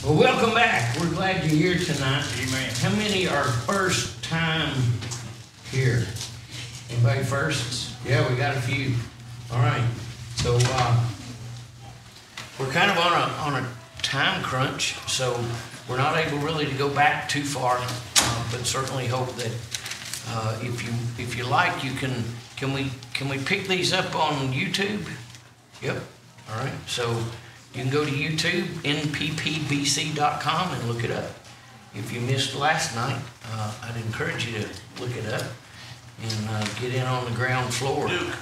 Well, welcome back. We're glad you're here tonight. Amen. How many are first time here? Anybody firsts? Yeah, we got a few. All right. So we're kind of on a time crunch, so we're not able really to go back too far, but certainly hope that if you like, you can we pick these up on YouTube? Yep. All right. So you can go to YouTube, nppbc.com, and look it up. If you missed last night, I'd encourage you to look it up and get in on the ground floor. Duke.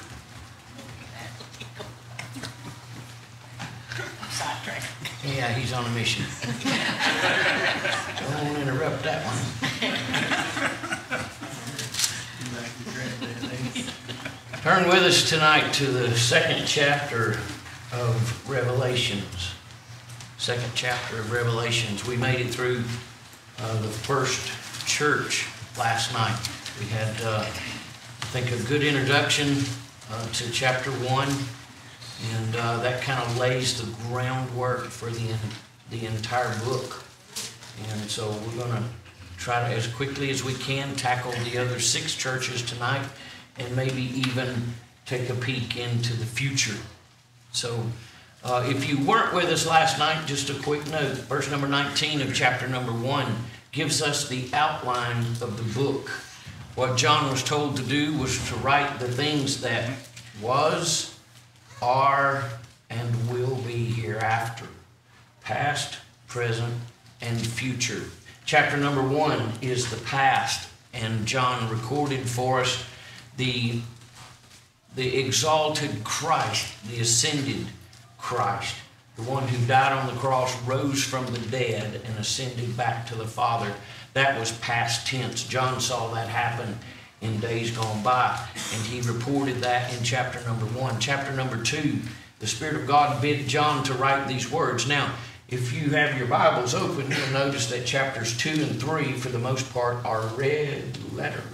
Yeah, he's on a mission. Don't interrupt that one. Turn with us tonight to the second chapter of Revelations. Second chapter of Revelations. We made it through the first church last night. We had, I think, a good introduction to chapter 1, and that kind of lays the groundwork for the entire book. And so we're going to try to, as quickly as we can, tackle the other 6 churches tonight, and maybe even take a peek into the future. So if you weren't with us last night, just a quick note. Verse number 19 of chapter number 1 gives us the outline of the book. What John was told to do was to write the things that was, are, and will be hereafter. Past, present, and future. Chapter number 1 is the past, and John recorded for us the exalted Christ, the ascended Christ, the one who died on the cross, rose from the dead, and ascended back to the Father. That was past tense. John saw that happen in days gone by, and he reported that in chapter number 1. Chapter number 2, the Spirit of God bid John to write these words. Now, if you have your Bibles open, you'll notice that chapters 2 and 3, for the most part, are red letters,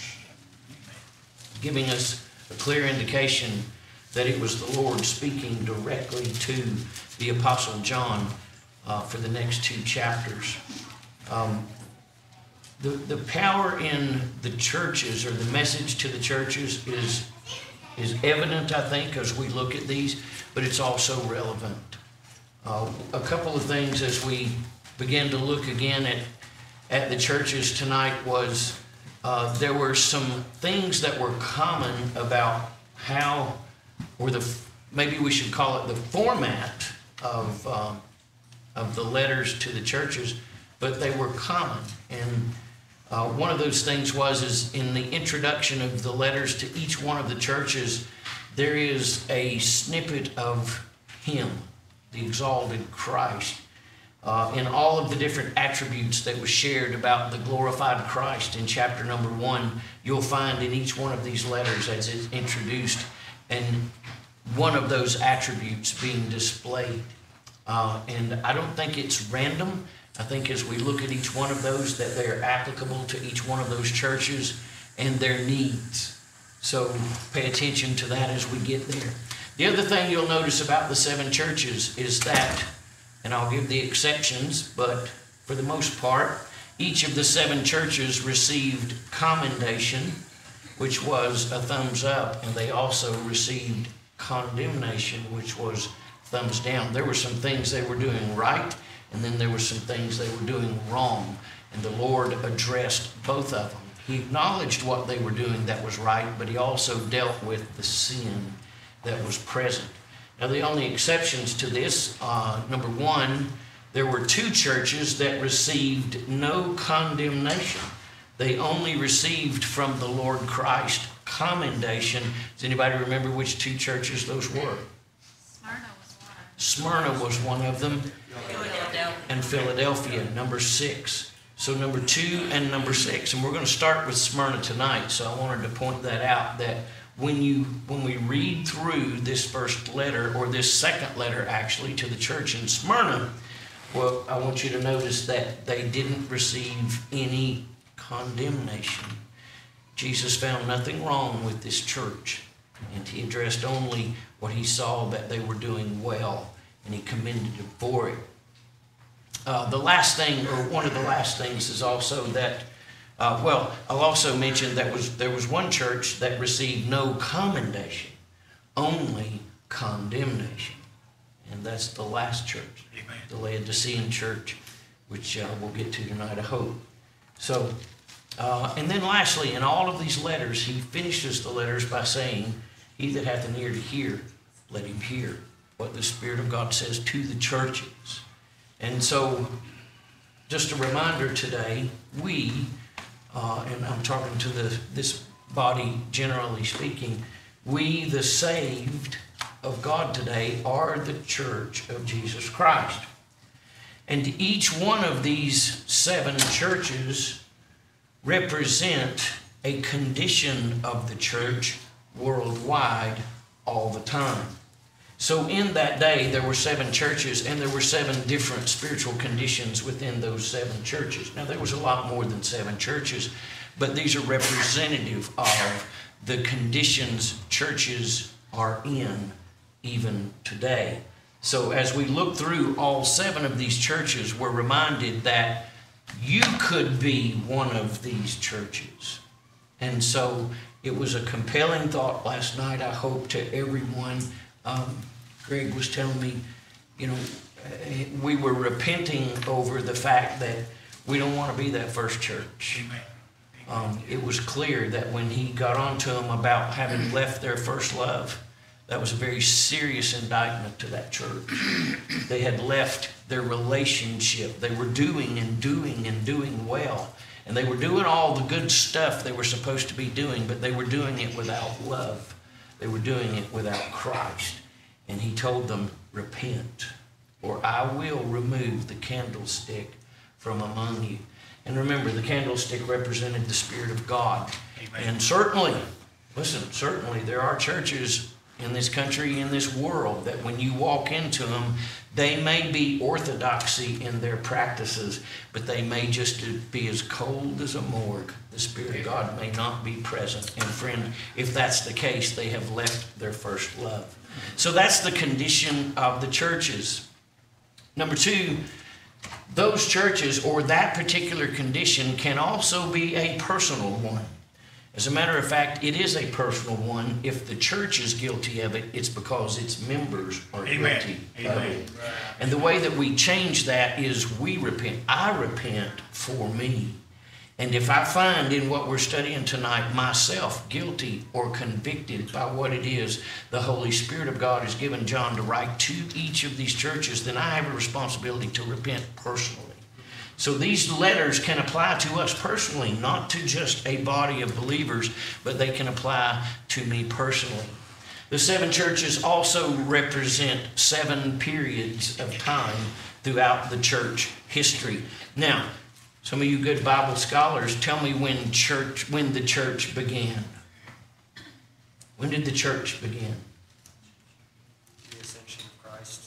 giving us a clear indication that it was the Lord speaking directly to the Apostle John for the next 2 chapters. The power in the churches, or the message to the churches, is evident, I think, as we look at these, but it's also relevant. A couple of things as we begin to look again at the churches tonight was there were some things that were common about how, or maybe we should call it the format of the letters to the churches, but they were common. And one of those things is in the introduction of the letters to each one of the churches, there is a snippet of Him, the exalted Christ, in all of the different attributes that was shared about the glorified Christ in chapter number 1. You'll find in each one of these letters as it's introduced, and one of those attributes being displayed. And I don't think it's random. I think as we look at each one of those, that they're applicable to each one of those churches and their needs. So pay attention to that as we get there. The other thing you'll notice about the 7 churches is that, and I'll give the exceptions, but for the most part, each of the 7 churches received commendation, which was a thumbs up, and they also received condemnation, which was thumbs down. There were some things they were doing right, and then there were some things they were doing wrong, and the Lord addressed both of them. He acknowledged what they were doing that was right, but He also dealt with the sin that was present. Now, the only exceptions to this, number 1, there were 2 churches that received no condemnation. They only received from the Lord Christ commendation. Does anybody remember which 2 churches those were? Smyrna was one of them. And Philadelphia, number 6. So number 2 and number 6. And we're going to start with Smyrna tonight. So I wanted to point that out, that when we read through this first letter, or this second letter actually, to the church in Smyrna, well, I want you to notice that they didn't receive any condemnation. Jesus found nothing wrong with this church, and He addressed only what He saw that they were doing well, and He commended them for it. the last thing, or one of the last things, is also that, I'll also mention that there was one church that received no commendation, only condemnation. And that's the last church, Amen. The Laodicean church, which we'll get to tonight, I hope. So, and then lastly, in all of these letters, he finishes the letters by saying, "He that hath an ear to hear, let him hear what the Spirit of God says to the churches." And so, just a reminder today, we, and I'm talking to this body generally speaking, we, the saved of God today, are the church of Jesus Christ. And each one of these 7 churches represent a condition of the church worldwide all the time. So in that day, there were 7 churches, and there were 7 different spiritual conditions within those 7 churches. Now, there was a lot more than 7 churches, but these are representative of the conditions churches are in even today. So as we look through all 7 of these churches, we're reminded that you could be one of these churches. And so it was a compelling thought last night, I hope, to everyone. Greg was telling me, we were repenting over the fact that we don't want to be that first church. It was clear that when he got on to them about having left their first love, that was a very serious indictment to that church. They had left their relationship. They were doing and doing and doing well. And they were doing all the good stuff they were supposed to be doing, but they were doing it without love. They were doing it without Christ. And he told them, "Repent, or I will remove the candlestick from among you." And remember, the candlestick represented the Spirit of God. Amen. And certainly there are churches in this country, in this world, that when you walk into them, they may be orthodoxy in their practices, but they may just be as cold as a morgue. The Spirit of God may not be present. And friend, if that's the case, they have left their first love. So that's the condition of the churches. Number 2, those churches, or that particular condition, can also be a personal one. As a matter of fact, it is a personal one. If the church is guilty of it, it's because its members are guilty of it. And the way that we change that is we repent. I repent for me. And if I find in what we're studying tonight myself guilty or convicted by what it is the Holy Spirit of God has given John to write to each of these churches, then I have a responsibility to repent personally. So these letters can apply to us personally, not to just a body of believers, but they can apply to me personally. The 7 churches also represent 7 periods of time throughout the church history. Now, some of you good Bible scholars, tell me when the church began. When did the church begin? The ascension of Christ.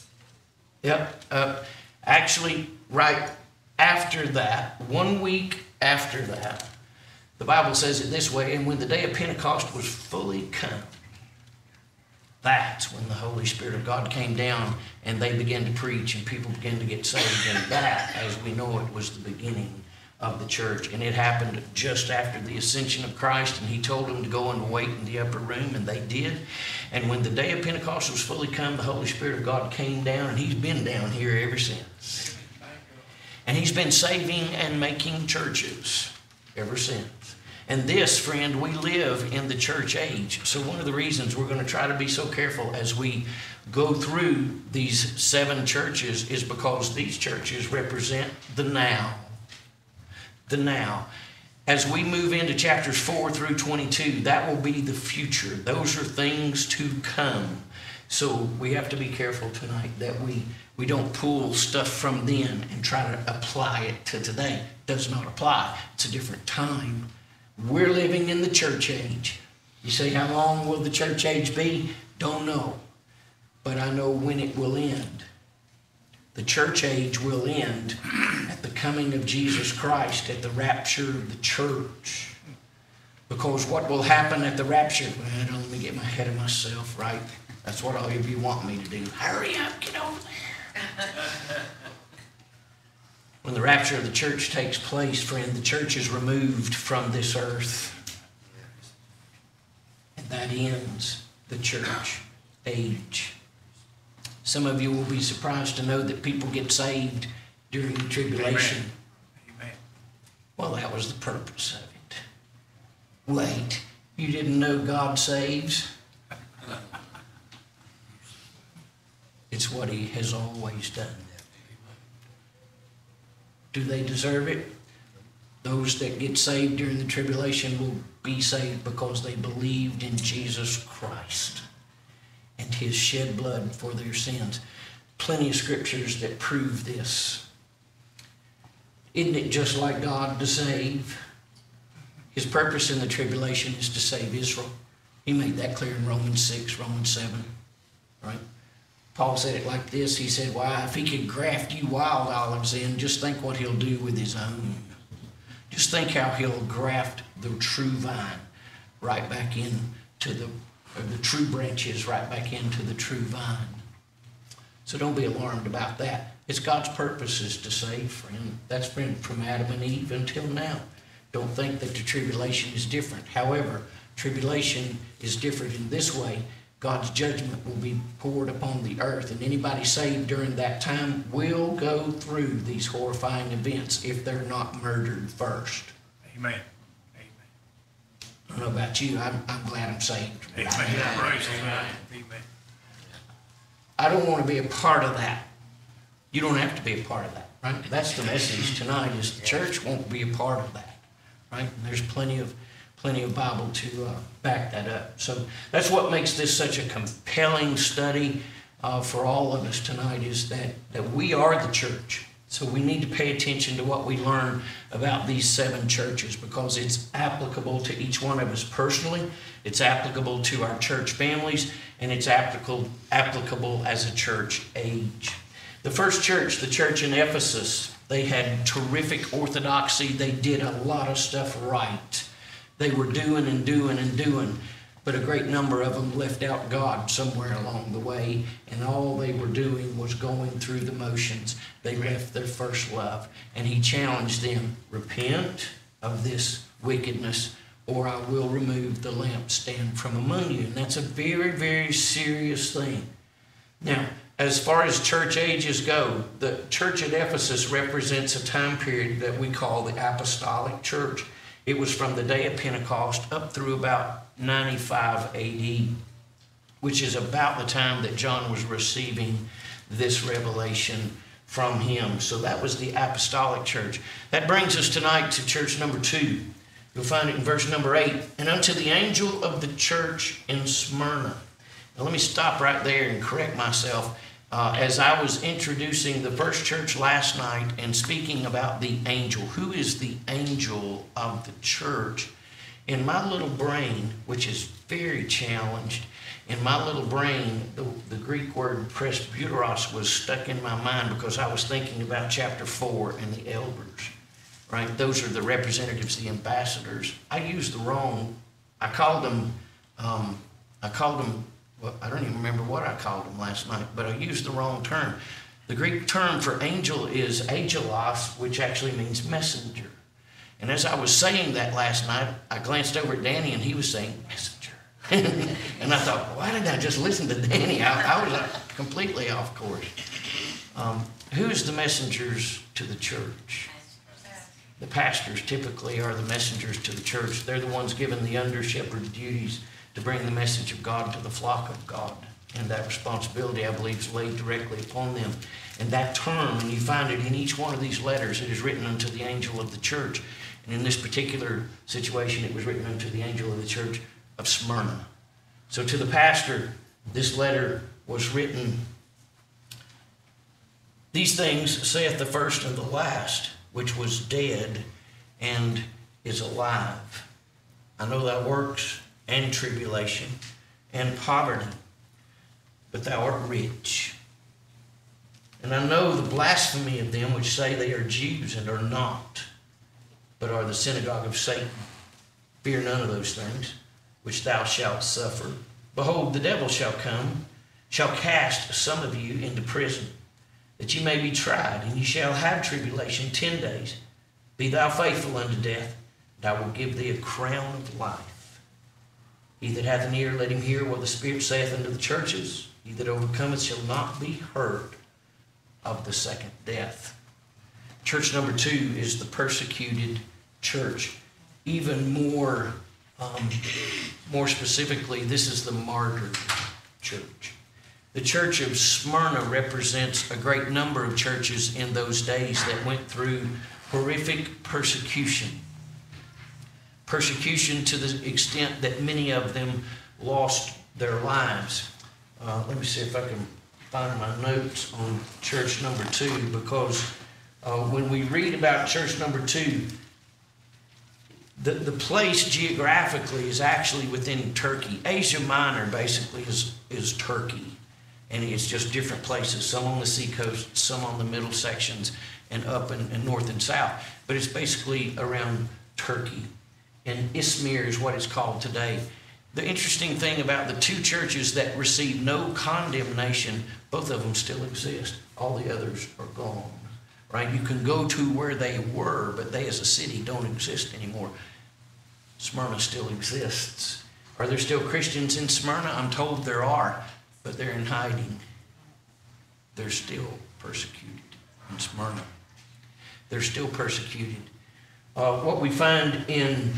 Yep. Actually, right after that, 1 week after that, the Bible says it this way: "And when the day of Pentecost was fully come," that's when the Holy Spirit of God came down and they began to preach and people began to get saved. And that, as we know it, was the beginning of the church. And it happened just after the ascension of Christ, and he told them to go and wait in the upper room, and they did. And when the day of Pentecost was fully come, the Holy Spirit of God came down, and he's been down here ever since. And he's been saving and making churches ever since. And this, friend, we live in the church age. So one of the reasons we're going to try to be so careful as we go through these 7 churches is because these churches represent the now. The now. As we move into chapters 4 through 22, that will be the future. Those are things to come. So we have to be careful tonight that we don't pull stuff from then and try to apply it to today. It does not apply. It's a different time. We're living in the church age. You say, how long will the church age be? Don't know. But I know when it will end. The church age will end at the coming of Jesus Christ, at the rapture of the church. Because what will happen at the rapture? Well, don't let me get my head of myself, right? That's what all of you want me to do. Hurry up, get over there. the rapture of the church takes place, friend, the church is removed from this earth. And that ends the church age. Some of you will be surprised to know that people get saved during the tribulation. Amen. Well, that was the purpose of it. Wait, you didn't know God saves? It's what He has always done. Do they deserve it? Those that get saved during the tribulation will be saved because they believed in Jesus Christ and His shed blood for their sins. Plenty of scriptures that prove this. Isn't it just like God to save? His purpose in the tribulation is to save Israel. He made that clear in Romans 6, Romans 7, right? Paul said it like this. He said, why, if He could graft you wild olives in, just think what He'll do with His own. Just think how He'll graft the true vine right back into the true branches right back into the true vine. So don't be alarmed about that. It's God's purposes to save, friend. That's been from Adam and Eve until now. Don't think that the tribulation is different. However, tribulation is different in this way. God's judgment will be poured upon the earth, and anybody saved during that time will go through these horrifying events if they're not murdered first. Amen. Amen. I don't know about you. I'm glad I'm saved. Amen. Praise God. Amen. I don't want to be a part of that. You don't have to be a part of that, right? That's the message tonight, is the church won't be a part of that, right? And there's plenty of Bible to back that up. So that's what makes this such a compelling study for all of us tonight, is that we are the church. So we need to pay attention to what we learn about these 7 churches, because it's applicable to each one of us personally. It's applicable to our church families, and it's applicable as a church age. The first church, the church in Ephesus, they had terrific orthodoxy. They did a lot of stuff right. They were doing and doing and doing, but a great number of them left out God somewhere along the way, and all they were doing was going through the motions. They left their first love, and He challenged them, repent of this wickedness, or I will remove the lampstand from among you. And that's a very, very serious thing. Now, as far as church ages go, the church at Ephesus represents a time period that we call the Apostolic Church. It was from the day of Pentecost up through about 95 AD, which is about the time that John was receiving this revelation from him. So that was the Apostolic Church. That brings us tonight to church number 2. You'll find it in verse number 8. And unto the angel of the church in Smyrna. Now let me stop right there and correct myself. As I was introducing the first church last night and speaking about the angel, who is the angel of the church? In my little brain, which is very challenged, in my little brain, the Greek word presbyteros was stuck in my mind, because I was thinking about chapter 4 and the elders, right? Those are the representatives, the ambassadors. I used the wrong, I called them, well, I don't even remember what I called them last night, but I used the wrong term. The Greek term for angel is angelos, which actually means messenger. And as I was saying that last night, I glanced over at Danny, and he was saying messenger. And I thought, why did I just listen to Danny? I was completely off course. Who's the messengers to the church? The pastors typically are the messengers to the church. They're the ones given the under-shepherd duties to bring the message of God to the flock of God. And that responsibility, I believe, is laid directly upon them. And that term, and you find it in each one of these letters, it is written unto the angel of the church. And in this particular situation, it was written unto the angel of the church of Smyrna. So to the pastor, this letter was written, these things saith the first and the last, which was dead and is alive. I know thy works, and tribulation, and poverty, but thou art rich. And I know the blasphemy of them which say they are Jews and are not, but are the synagogue of Satan. Fear none of those things which thou shalt suffer. Behold, the devil shall come, shall cast some of you into prison, that ye may be tried, and ye shall have tribulation 10 days. Be thou faithful unto death, and I will give thee a crown of life. He that hath an ear, let him hear what the Spirit saith unto the churches. He that overcometh shall not be hurt of the second death. Church number 2 is the persecuted church. Even more specifically, this is the martyred church. The church of Smyrna represents a great number of churches in those days that went through horrific persecution. Persecution to the extent that many of them lost their lives. Let me see if I can find my notes on church number 2, because when we read about church number 2, the place geographically is actually within Turkey. Asia Minor basically is Turkey. And it's just different places, some on the seacoast, some on the middle sections, and up and north and south. But it's basically around Turkey. And Izmir is what it's called today. The interesting thing about the 2 churches that received no condemnation, both of them still exist. All the others are gone, right? You can go to where they were, but they as a city don't exist anymore. Smyrna still exists. Are there still Christians in Smyrna? I'm told there are, but they're in hiding. They're still persecuted in Smyrna. They're still persecuted. What we find in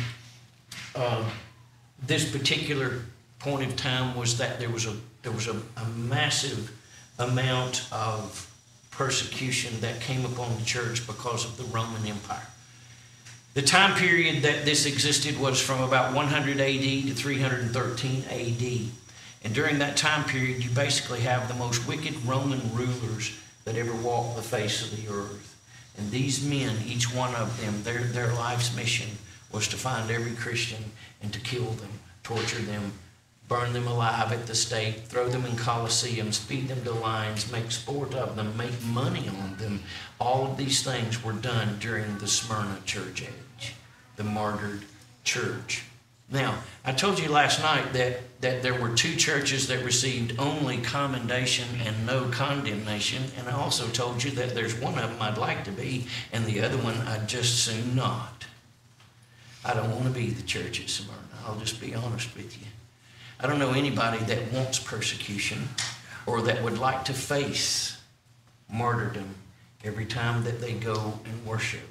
this particular point of time was that there was a massive amount of persecution that came upon the church because of the Roman Empire. The time period that this existed was from about 100 AD to 313 AD. And during that time period, you basically have the most wicked Roman rulers that ever walked the face of the earth. And these men, each one of them, their life's mission was to find every Christian and to kill them, torture them, burn them alive at the stake, throw them in coliseums, feed them to lions, make sport of them, make money on them. All of these things were done during the Smyrna church age, the martyred church. Now, I told you last night that there were 2 churches that received only commendation and no condemnation, and I also told you that there's one of them I'd like to be, and the other one I'd just soon not. I don't want to be the church at Smyrna. I'll just be honest with you. I don't know anybody that wants persecution or that would like to face martyrdom every time that they go and worship.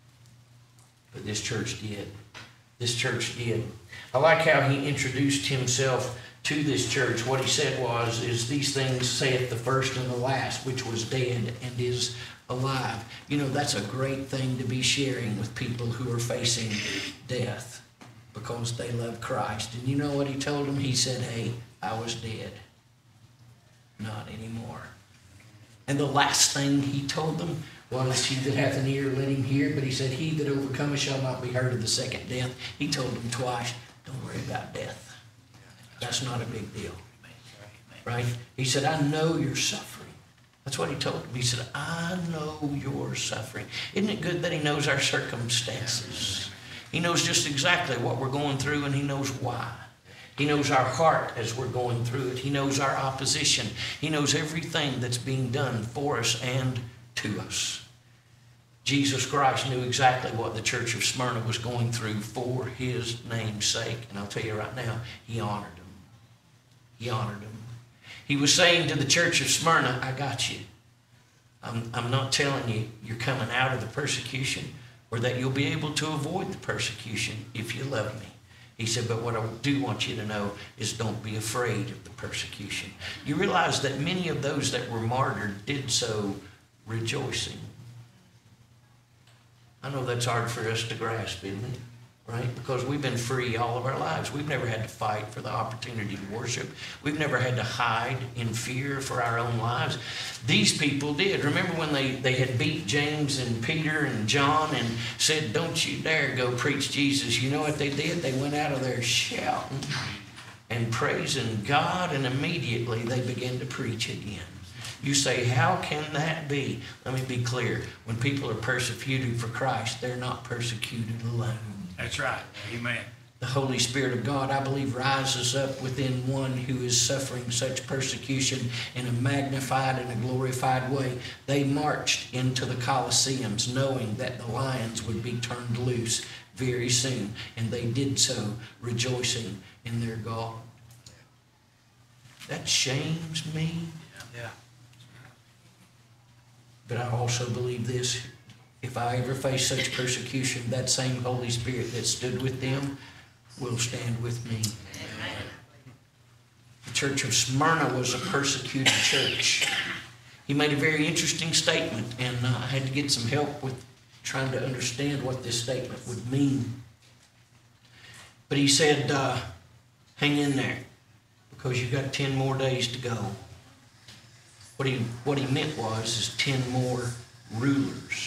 But this church did. This church did. I like how he introduced himself to this church. What he said is these things saith the first and the last, which was dead and is alive. You know, that's a great thing to be sharing with people who are facing death because they love Christ. And you know what he told them? He said, hey, I was dead. Not anymore. And the last thing he told them was, he that hath an ear, let him hear. But he said, he that overcometh shall not be hurt of the second death. He told them twice, don't worry about death. That's not a big deal. Right? He said, I know you're suffering. That's what he told them. He said, I know you're suffering. Isn't it good that he knows our circumstances? He knows just exactly what we're going through, and he knows why. He knows our heart as we're going through it. He knows our opposition. He knows everything that's being done for us and to us. Jesus Christ knew exactly what the church of Smyrna was going through for his name's sake. And I'll tell you right now, he honored them. He honored them. He was saying to the church of Smyrna, I got you. I'm not telling you you're coming out of the persecution or that you'll be able to avoid the persecution if you love me. He said, but what I do want you to know is don't be afraid of the persecution. You realize that many of those that were martyred did so rejoicing. I know that's hard for us to grasp, isn't it? Right? Because we've been free all of our lives. We've never had to fight for the opportunity to worship. We've never had to hide in fear for our own lives. These people did. Remember when they had beat James and Peter and John and said, don't you dare go preach Jesus. You know what they did? They went out of there shouting and praising God, and immediately they began to preach again. You say, how can that be? Let me be clear. When people are persecuted for Christ, they're not persecuted alone. That's right. Amen. the Holy Spirit of God, I believe, rises up within one who is suffering such persecution in a magnified and a glorified way. They marched into the Colosseums knowing that the lions would be turned loose very soon, and they did so rejoicing in their God. That shames me. Yeah. But I also believe this: if I ever face such persecution, that same Holy Spirit that stood with them will stand with me. The church of Smyrna was a persecuted church. He made a very interesting statement, and I had to get some help with trying to understand what this statement would mean. But he said, hang in there, because you've got 10 more days to go. What he meant was is 10 more rulers.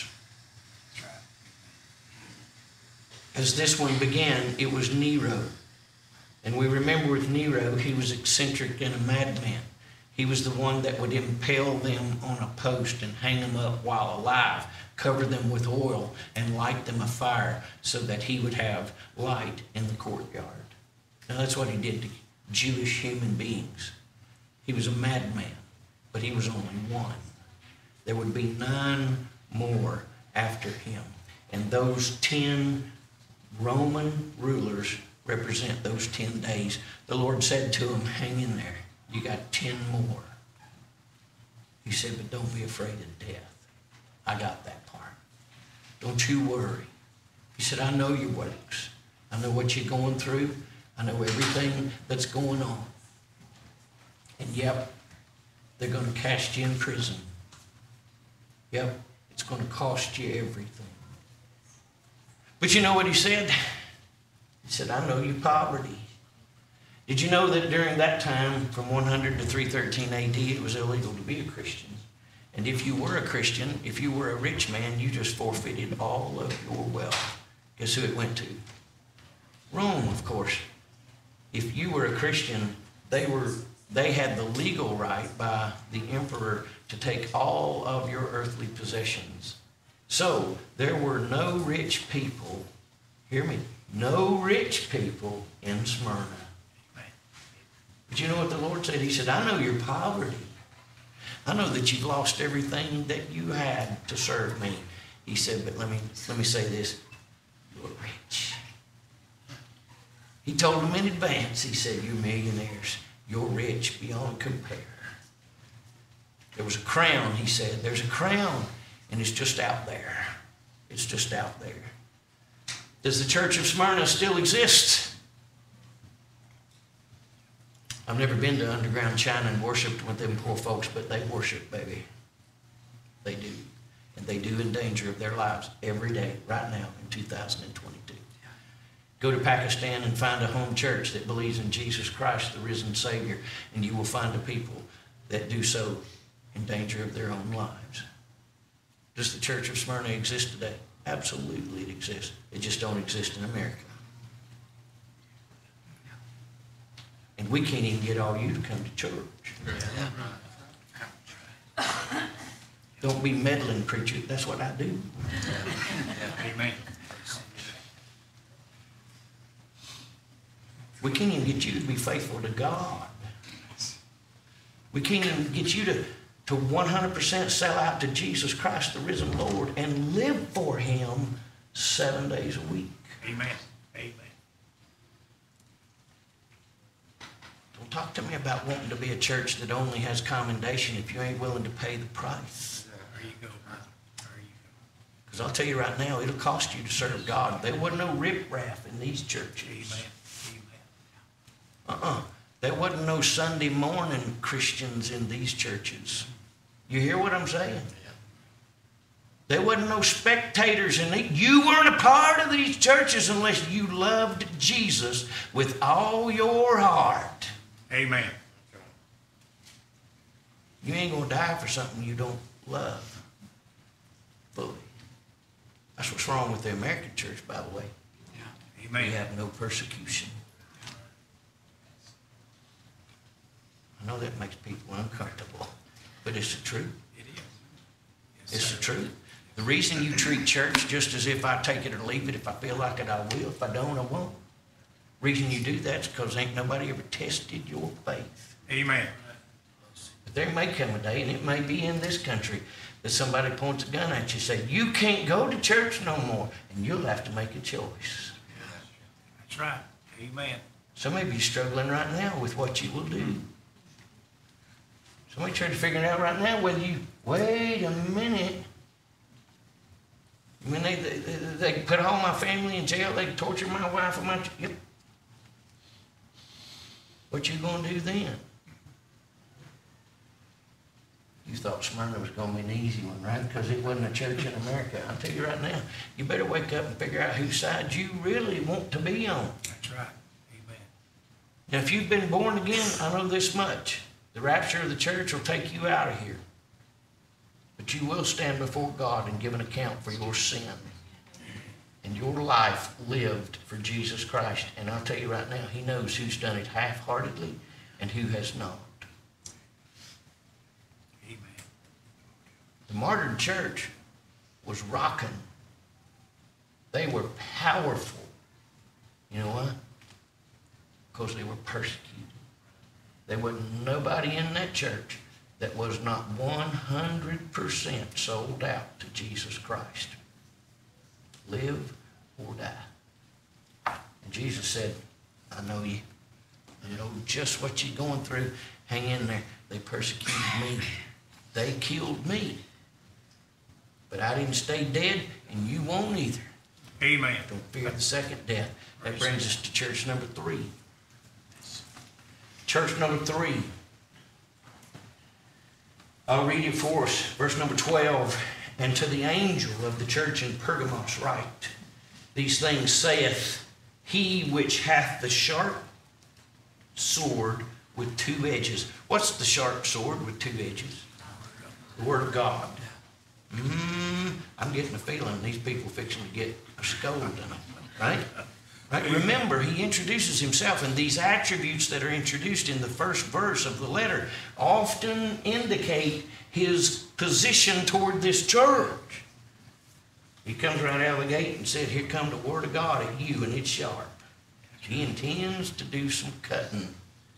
As this one began, it was Nero. And we remember with Nero, he was eccentric and a madman. He was the one that would impale them on a post and hang them up while alive, cover them with oil, and light them afire so that he would have light in the courtyard. Now that's what he did to Jewish human beings. He was a madman, but he was only one. There would be 9 more after him. And those 10 Roman rulers represent those 10 days. The Lord said to him, hang in there. You got 10 more. He said, but don't be afraid of death. I got that part. Don't you worry. He said, I know your works. I know what you're going through. I know everything that's going on. And yep, they're going to cast you in prison. Yep, it's going to cost you everything. But you know what he said? He said, I know your poverty. Did you know that during that time, from 100 to 313 AD, it was illegal to be a Christian? And if you were a Christian, if you were a rich man, you just forfeited all of your wealth. Guess who it went to? Rome, of course. If you were a Christian, they had the legal right by the emperor to take all of your earthly possessions. So there were no rich people, hear me, no rich people in Smyrna. But you know what the Lord said? He said, I know your poverty. I know that you've lost everything that you had to serve me. He said, but let me say this, you're rich. He told them in advance, he said, you're millionaires. You're rich beyond compare. There was a crown, he said. There's a crown, and it's just out there. It's just out there. Does the church of Smyrna still exist? I've never been to underground China and worshiped with them poor folks, but they worship, baby. They do. And they do in danger of their lives every day, right now in 2022. Go to Pakistan and find a home church that believes in Jesus Christ, the risen Savior, and you will find a people that do so in danger of their own lives. Does the church of Smyrna exist today? Absolutely it exists. It just don't exist in America. And we can't even get all you to come to church. Don't be meddling, preacher. That's what I do. Amen. We can't even get you to be faithful to God. We can't even get you to 100% sell out to Jesus Christ, the risen Lord, and live for Him 7 days a week. Amen. Amen. Don't talk to me about wanting to be a church that only has commendation if you ain't willing to pay the price. There you go, brother. There you go. Because I'll tell you right now, it'll cost you to serve God. There wasn't no riffraff in these churches. Amen. Amen. There wasn't no Sunday morning Christians in these churches. You hear what I'm saying? There wasn't no spectators in these. You weren't a part of these churches unless you loved Jesus with all your heart. Amen. You ain't going to die for something you don't love fully. That's what's wrong with the American church, by the way. Amen. We have no persecution. I know that makes people uncomfortable, but it's the truth. It is. Yes, It's sir. the truth. The reason you treat church just as if I take it or leave it, if I feel like it, I will. If I don't, I won't. Reason you do that is because ain't nobody ever tested your faith. Amen. But there may come a day, and it may be in this country, that somebody points a gun at you and say, you can't go to church no more, and you'll have to make a choice. That's right. Amen. Some of you struggling right now with what you will do. Somebody trying to figure it out right now whether you, wait a minute. I mean, they put all my family in jail. They torture my wife and my... Yep. What you going to do then? You thought Smyrna was going to be an easy one, right? Because it wasn't a church in America. I'll tell you right now, you better wake up and figure out whose side you really want to be on. That's right. Amen. Now, if you've been born again, I know this much. The rapture of the church will take you out of here. But you will stand before God and give an account for your sin and your life lived for Jesus Christ. And I'll tell you right now, he knows who's done it half-heartedly and who has not. Amen. The martyred church was rocking. They were powerful. You know why? Because they were persecuted. There wasn't nobody in that church that was not 100% sold out to Jesus Christ. Live or die. And Jesus said, I know you. I know just what you're going through. Hang in there. They persecuted me. They killed me. But I didn't stay dead, and you won't either. Amen. Don't fear the second death. That brings us to church number 3. Church number 3. I'll read it for us. Verse number 12. And to the angel of the church in Pergamos write, these things saith he which hath the sharp sword with 2 edges. What's the sharp sword with 2 edges? The Word of God. I'm getting a feeling these people fixing to get a scolding, right? Right? Remember, he introduces himself, and these attributes that are introduced in the first verse of the letter often indicate his position toward this church. He comes right out of the gate and said, here come the Word of God at you, and it's sharp. He intends to do some cutting.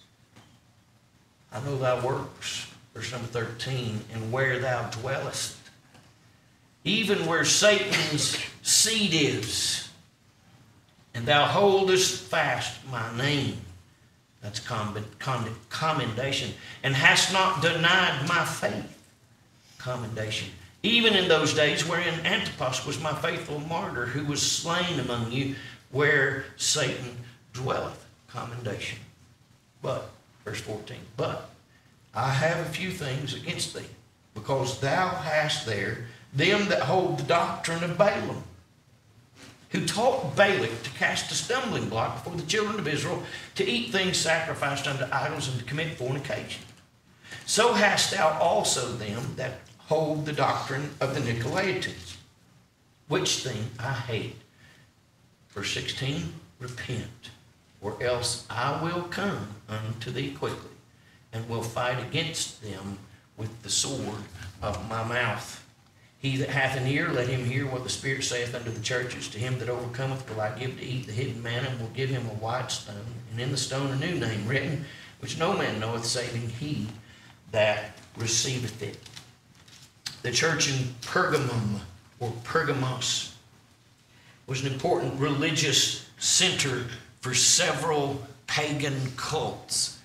I know thy works, verse number 13, and where thou dwellest, even where Satan's seat is, and thou holdest fast my name. That's commendation. And hast not denied my faith. Commendation. Even in those days wherein Antipas was my faithful martyr, who was slain among you, where Satan dwelleth. Commendation. But, verse 14, but I have a few things against thee, because thou hast there them that hold the doctrine of Balaam, who taught Balak to cast a stumbling block before the children of Israel, to eat things sacrificed unto idols, and to commit fornication. So hast thou also them that hold the doctrine of the Nicolaitans, which thing I hate. Verse 16, repent, or else I will come unto thee quickly, and will fight against them with the sword of my mouth. He that hath an ear, let him hear what the Spirit saith unto the churches. To him that overcometh will I give to eat the hidden manna, and will give him a white stone, and in the stone a new name written, which no man knoweth, saving he that receiveth it. The church in Pergamum, or Pergamos, was an important religious center for several pagan cults.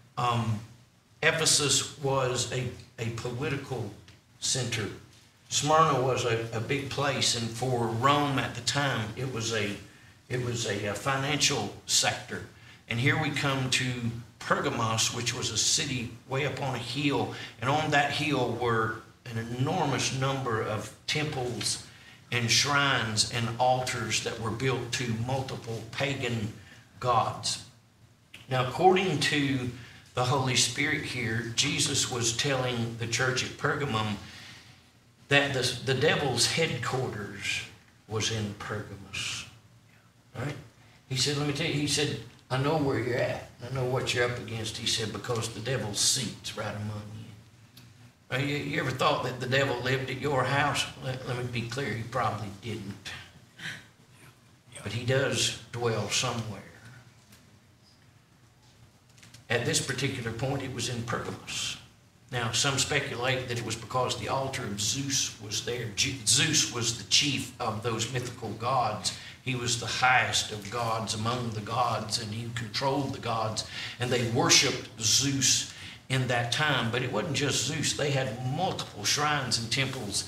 Ephesus was a political center. Smyrna was a big place, and for Rome at the time, it was a financial sector. And here we come to Pergamos, which was a city way up on a hill, and on that hill were an enormous number of temples and shrines and altars that were built to multiple pagan gods. Now, according to the Holy Spirit here, Jesus was telling the church at Pergamum that the devil's headquarters was in Pergamos. Right? He said, let me tell you, he said, I know where you're at. I know what you're up against. He said, because the devil's seat's right among you. Now, you ever thought that the devil lived at your house? Let me be clear, he probably didn't. But he does dwell somewhere. At this particular point, it was in Pergamos. Now, some speculate that it was because the altar of Zeus was there. Zeus was the chief of those mythical gods. He was the highest of gods among the gods, and he controlled the gods, and they worshipped Zeus in that time. But it wasn't just Zeus. They had multiple shrines and temples.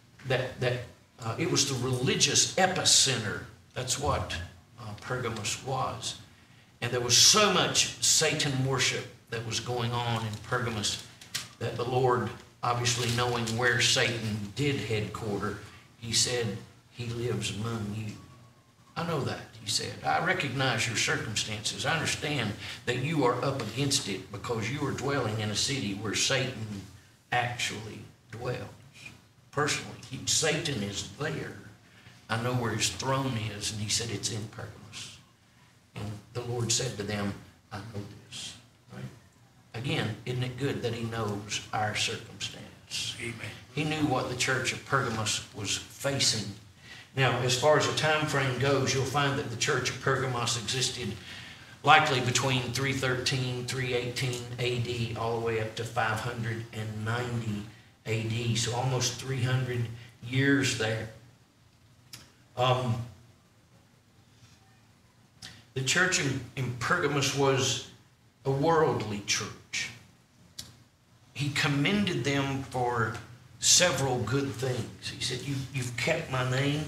It was the religious epicenter. That's what Pergamos was. And there was so much Satan worship that was going on in Pergamos that the Lord, obviously knowing where Satan did headquarter, he said, he lives among you. I know that, he said. I recognize your circumstances. I understand that you are up against it because you are dwelling in a city where Satan actually dwells. Personally, Satan is there. I know where his throne is, and he said it's in Pergamos. And the Lord said to them, I know this. Right? Again, isn't it good that he knows our circumstance? Amen. He knew what the church of Pergamos was facing. Now, as far as the time frame goes, you'll find that the church of Pergamos existed likely between 313, 318 AD, all the way up to 590 AD, so almost 300 years there. The church in Pergamos was a worldly church. He commended them for several good things. He said, you've kept my name.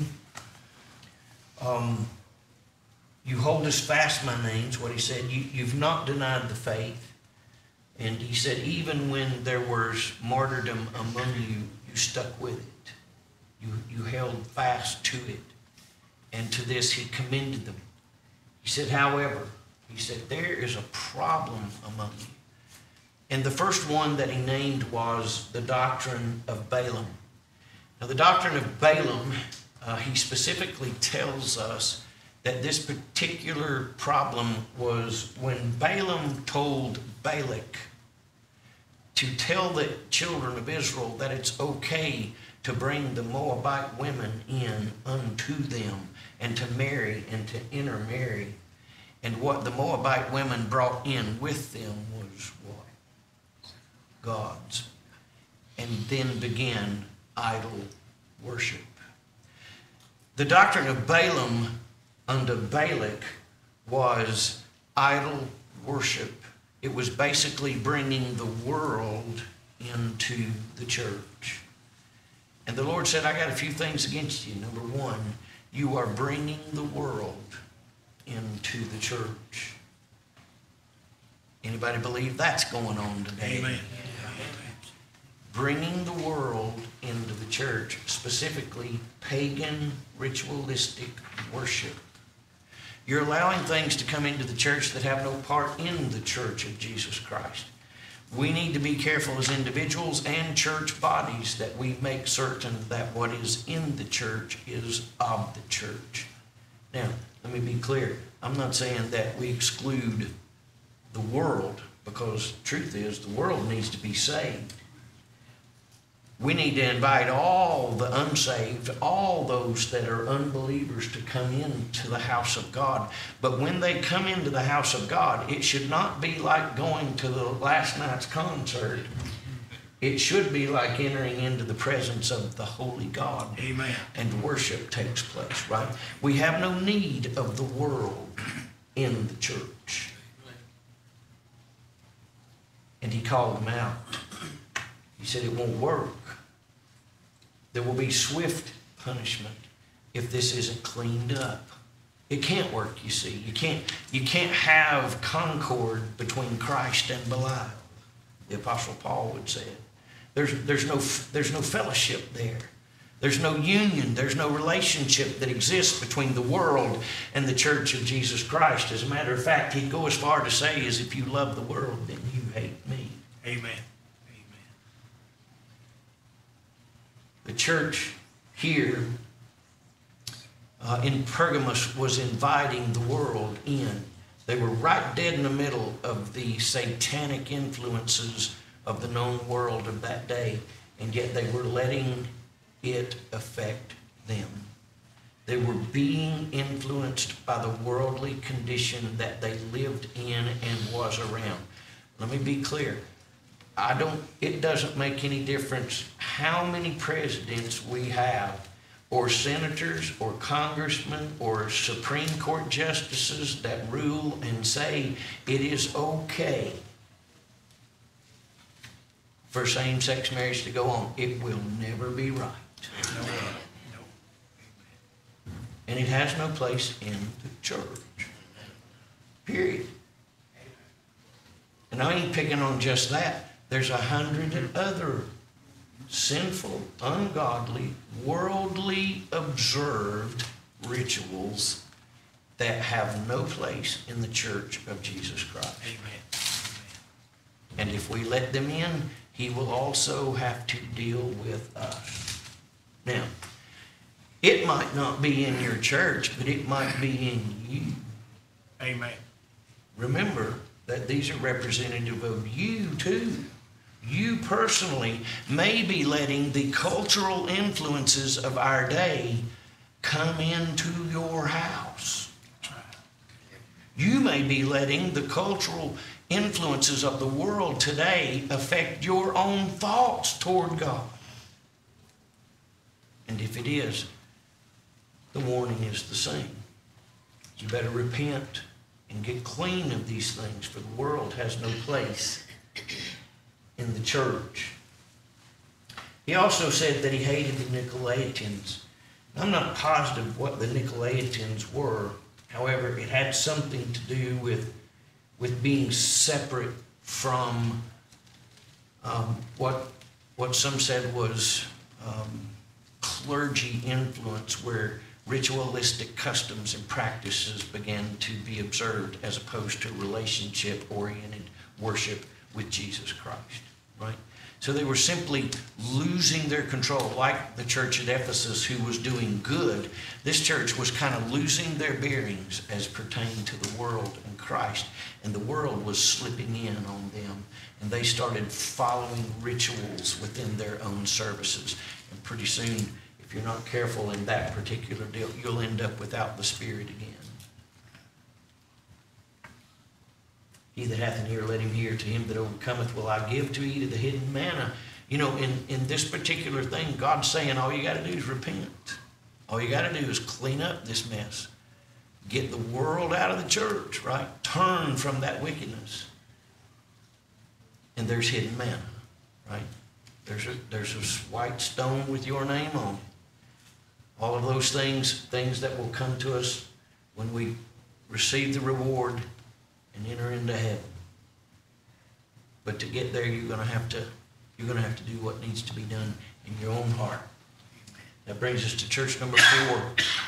You hold us fast my name's what he said. You've not denied the faith. And he said, even when there was martyrdom among you, you stuck with it. You held fast to it. And to this he commended them. He said, however, he said, there is a problem among you. And the first one that he named was the doctrine of Balaam. Now, the doctrine of Balaam, he specifically tells us that this particular problem was when Balaam told Balak to tell the children of Israel that it's okay to bring the Moabite women in unto them and to marry and to intermarry. And what the Moabite women brought in with them was what? Gods. And then began idol worship. The doctrine of Balaam under Balak was idol worship. It was basically bringing the world into the church. And the Lord said, I got a few things against you. Number one, you are bringing the world into the church. Anybody believe that's going on today? Amen. Bringing the world into the church, specifically pagan, ritualistic worship. You're allowing things to come into the church that have no part in the church of Jesus Christ. We need to be careful as individuals and church bodies that we make certain that what is in the church is of the church. Now, let me be clear. I'm not saying that we exclude the world, because truth is the world needs to be saved. We need to invite all the unsaved, all those that are unbelievers, to come into the house of God. But when they come into the house of God, it should not be like going to the last night's concert. It should be like entering into the presence of the holy God. Amen. And worship takes place, right? We have no need of the world in the church. And he called them out. He said it won't work. There will be swift punishment if this isn't cleaned up. It can't work, you see. You can't have concord between Christ and Belial. The Apostle Paul would say it. There's no fellowship there. There's no union. There's no relationship that exists between the world and the church of Jesus Christ. As a matter of fact, he'd go as far to say is, if you love the world, then you hate me. Amen. The church here in Pergamos was inviting the world in. They were right dead in the middle of the satanic influences of the known world of that day, and yet they were letting it affect them. They were being influenced by the worldly condition that they lived in and was around. let me be clear. It doesn't make any difference how many presidents we have, or senators, or congressmen, or Supreme Court justices that rule and say it is okay for same-sex marriage to go on. It will never be right. No. And it has no place in the church. Period. And I ain't picking on just that. There's 100 other sinful, ungodly, worldly observed rituals that have no place in the church of Jesus Christ. Amen. And if we let them in, he will also have to deal with us. Now, it might not be in your church, but it might be in you. Amen. Remember that these are representative of you too. You personally may be letting the cultural influences of our day come into your house. That's right. You may be letting the cultural influences of the world today affect your own thoughts toward God. And if it is, the warning is the same. You better repent and get clean of these things, for the world has no place in the church. He also said that he hated the Nicolaitans. I'm not positive what the Nicolaitans were. However, it had something to do with being separate from what some said was clergy influence, where ritualistic customs and practices began to be observed as opposed to relationship-oriented worship with Jesus Christ, right? So they were simply losing their control, like the church at Ephesus, who was doing good. This church was kind of losing their bearings as pertained to the world and Christ, and the world was slipping in on them, and they started following rituals within their own services. And pretty soon, if you're not careful in that particular deal, you'll end up without the Spirit again. He that hath an ear, let him hear. To him that overcometh will I give to eat of the hidden manna. You know, in this particular thing, God's saying all you got to do is repent. All you got to do is clean up this mess. Get the world out of the church, right? Turn from that wickedness. And there's hidden manna, right? There's a white stone with your name on it. All of those things that will come to us when we receive the reward and enter into heaven. But to get there, you're going to have to do what needs to be done in your own heart. That brings us to church number 4.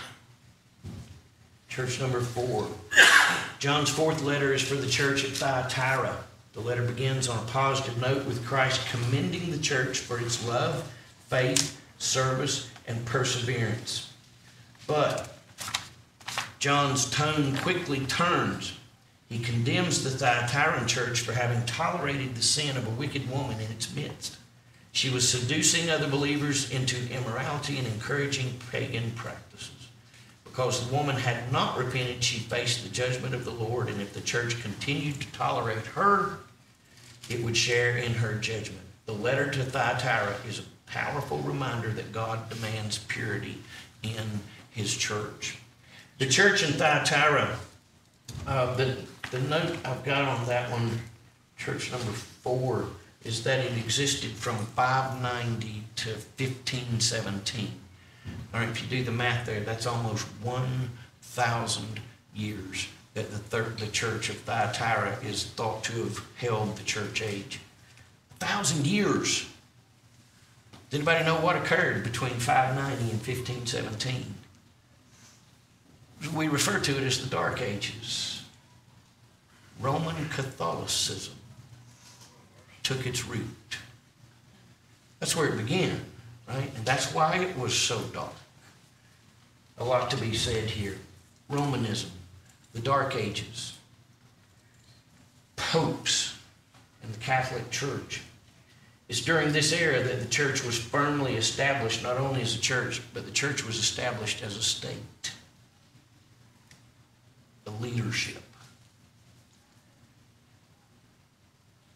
Church number 4. John's 4th letter is for the church at Thyatira. The letter begins on a positive note with Christ commending the church for its love, faith, service, and perseverance. But John's tone quickly turns. He condemns the Thyatiran church for having tolerated the sin of a wicked woman in its midst. She was seducing other believers into immorality and encouraging pagan practices. Because the woman had not repented, she faced the judgment of the Lord, and if the church continued to tolerate her, it would share in her judgment. The letter to Thyatira is a powerful reminder that God demands purity in his church. The church in Thyatira, the note I've got on that one, church number 4, is that it existed from 590 to 1517. All right, if you do the math there, that's almost 1,000 years that the church of Thyatira is thought to have held the church age. 1,000 years. Does anybody know what occurred between 590 and 1517? We refer to it as the Dark Ages. Roman Catholicism took its root. That's where it began, right? And that's why it was so dark. A lot to be said here. Romanism, the Dark Ages, popes, and the Catholic Church. It's during this era that the church was firmly established, not only as a church, but the church was established as a state. The leadership.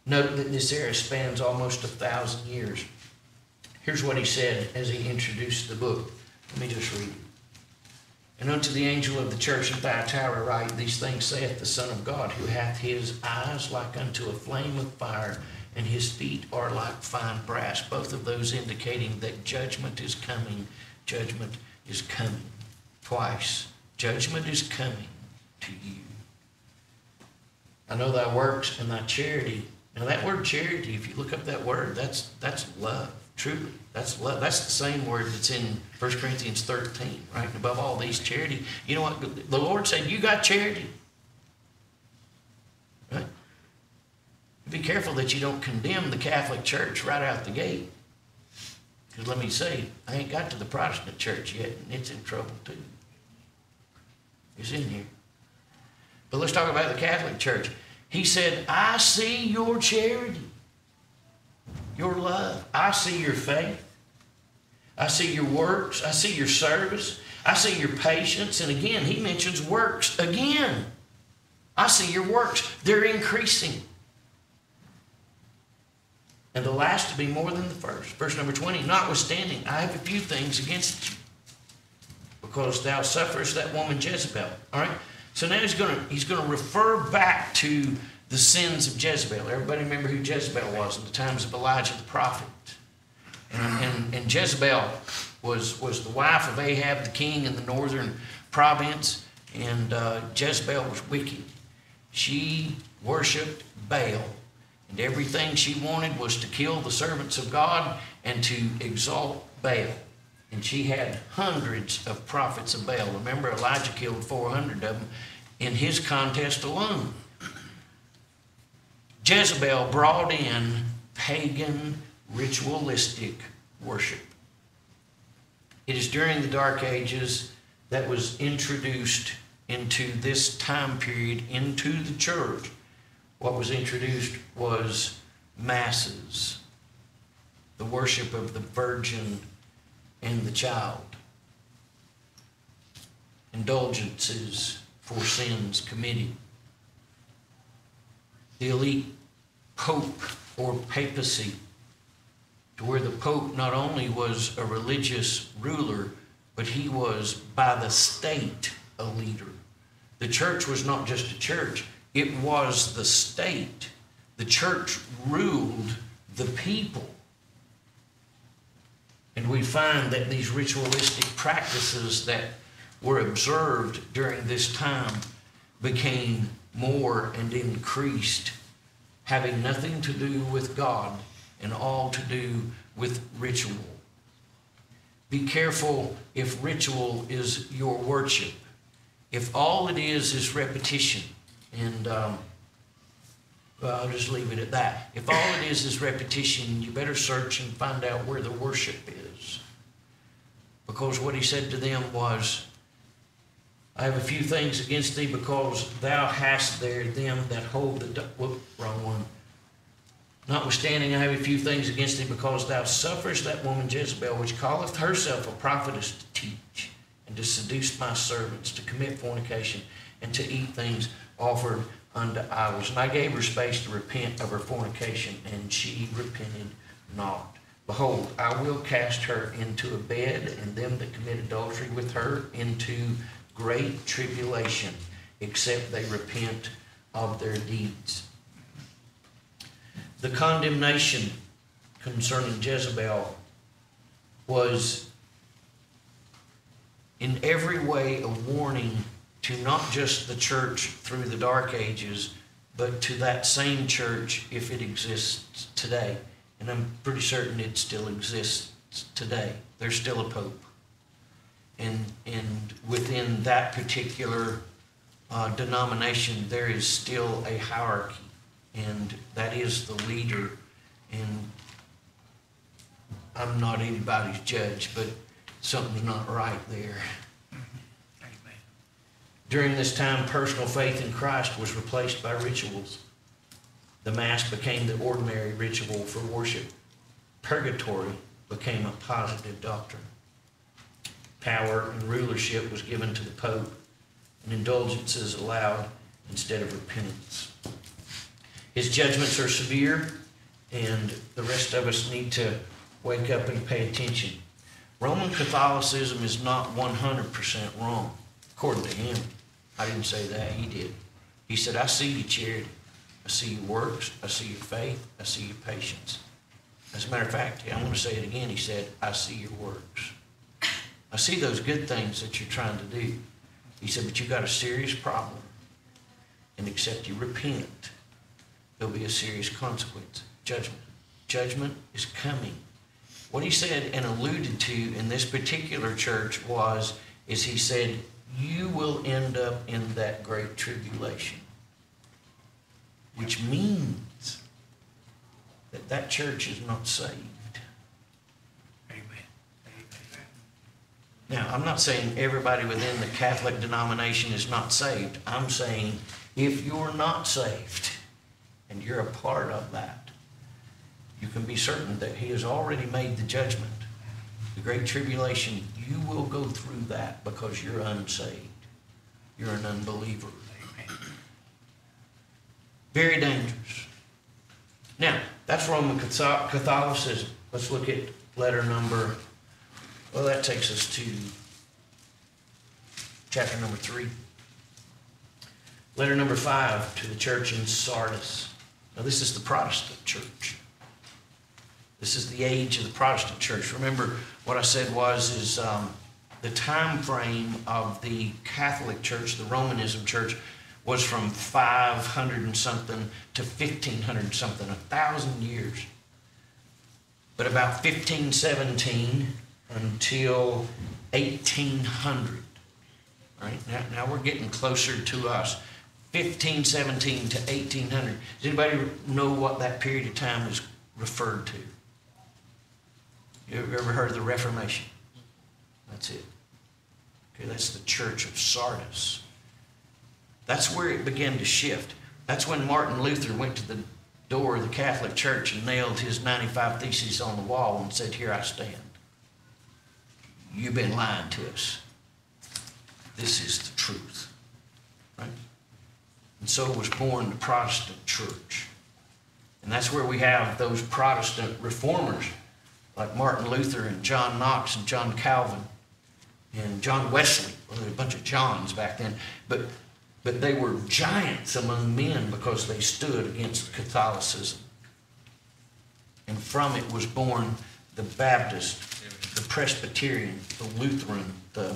Note that this era spans almost 1,000 years. Here's what he said as he introduced the book. Let me just read it. And unto the angel of the church in Thyatira write, these things saith the Son of God, who hath his eyes like unto a flame of fire, and his feet are like fine brass. Both of those indicating that judgment is coming. Judgment is coming. Twice. Judgment is coming to you. I know thy works and thy charity. Now that word charity, if you look up that word, that's love. Truly, that's love. That's the same word that's in 1 Corinthians 13, right? Above all these, charity. You know what? The Lord said, you got charity. Right? Be careful that you don't condemn the Catholic Church right out the gate. Because let me say, I ain't got to the Protestant church yet, and it's in trouble too. It's in here. But let's talk about the Catholic Church. He said, I see your charity. Your love. I see your faith. I see your works. I see your service. I see your patience. And again, he mentions works again. I see your works. They're increasing. And the last to be more than the first. Verse number 20, notwithstanding, I have a few things against you, because thou sufferest that woman Jezebel. All right? So now he's going to refer back to the sins of Jezebel. Everybody remember who Jezebel was in the times of Elijah the prophet. And Jezebel was the wife of Ahab the king in the northern province. And Jezebel was wicked. She worshipped Baal. And everything she wanted was to kill the servants of God and to exalt Baal. And she had hundreds of prophets of Baal. Remember, Elijah killed 400 of them in his contest alone. Jezebel brought in pagan, ritualistic worship. It is during the Dark Ages that was introduced into this time period into the church. What was introduced was masses, the worship of the Virgin and the Child, indulgences for sins committed, the elite pope or papacy, to where the pope not only was a religious ruler, but he was by the state a leader. The church was not just a church, it was the state. The church ruled the people. And we find that these ritualistic practices that were observed during this time became more and increased, having nothing to do with God and all to do with ritual. Be careful if ritual is your worship. If all it is repetition, and well, I'll just leave it at that. If all it is repetition, you better search and find out where the worship is. Because what he said to them was, I have a few things against thee, because thou hast there them that hold the... wrong one. Notwithstanding, I have a few things against thee, because thou sufferest that woman Jezebel, which calleth herself a prophetess, to teach, and to seduce my servants, to commit fornication, and to eat things offered unto idols. And I gave her space to repent of her fornication, and she repented not. Behold, I will cast her into a bed, and them that commit adultery with her into great tribulation, except they repent of their deeds. The condemnation concerning Jezebel was in every way a warning to not just the church through the Dark Ages, but to that same church if it exists today. And I'm pretty certain it still exists today. There's still a pope. And within that particular denomination, there is still a hierarchy. And that is the leader. And I'm not anybody's judge, but something's not right there. Amen. During this time, personal faith in Christ was replaced by rituals. The Mass became the ordinary ritual for worship. Purgatory became a positive doctrine. Power and rulership was given to the Pope, and indulgences allowed instead of repentance. His judgments are severe, and the rest of us need to wake up and pay attention. Roman Catholicism is not 100% wrong, according to him. I didn't say that, he did. He said, I see your charity, I see your works, I see your faith, I see your patience. As a matter of fact, I'm going to say it again, he said, I see your works. I see those good things that you're trying to do. He said, but you got a serious problem. And except you repent, there'll be a serious consequence, judgment. Judgment is coming. What he said and alluded to in this particular church is he said, you will end up in that great tribulation. Which means that that church is not saved. Amen. Now, I'm not saying everybody within the Catholic denomination is not saved. I'm saying if you're not saved and you're a part of that, you can be certain that he has already made the judgment. The Great Tribulation, you will go through that because you're unsaved. You're an unbeliever. Amen. Very dangerous. Now, that's Roman Catholicism. Let's look at letter number, well, that takes us to chapter number 3. Letter number 5 to the church in Sardis. Now, this is the Protestant church. This is the age of the Protestant church. Remember, what I said is the time frame of the Catholic church, the Romanism church, was from 500 and something to 1500 and something, 1,000 years. But about 1517 until 1800. Right? Now we're getting closer to us. 1517 to 1800. Does anybody know what that period of time is referred to? You ever heard of the Reformation? That's it. Okay, that's the church of Sardis. That's where it began to shift. That's when Martin Luther went to the door of the Catholic Church and nailed his 95 Theses on the wall and said, here I stand. You've been lying to us. This is the truth. Right? And so was born the Protestant church. And that's where we have those Protestant reformers like Martin Luther and John Knox and John Calvin and John Wesley. Well, there were a bunch of Johns back then. But they were giants among men because they stood against Catholicism. And from it was born the Baptist, the Presbyterian, the Lutheran, the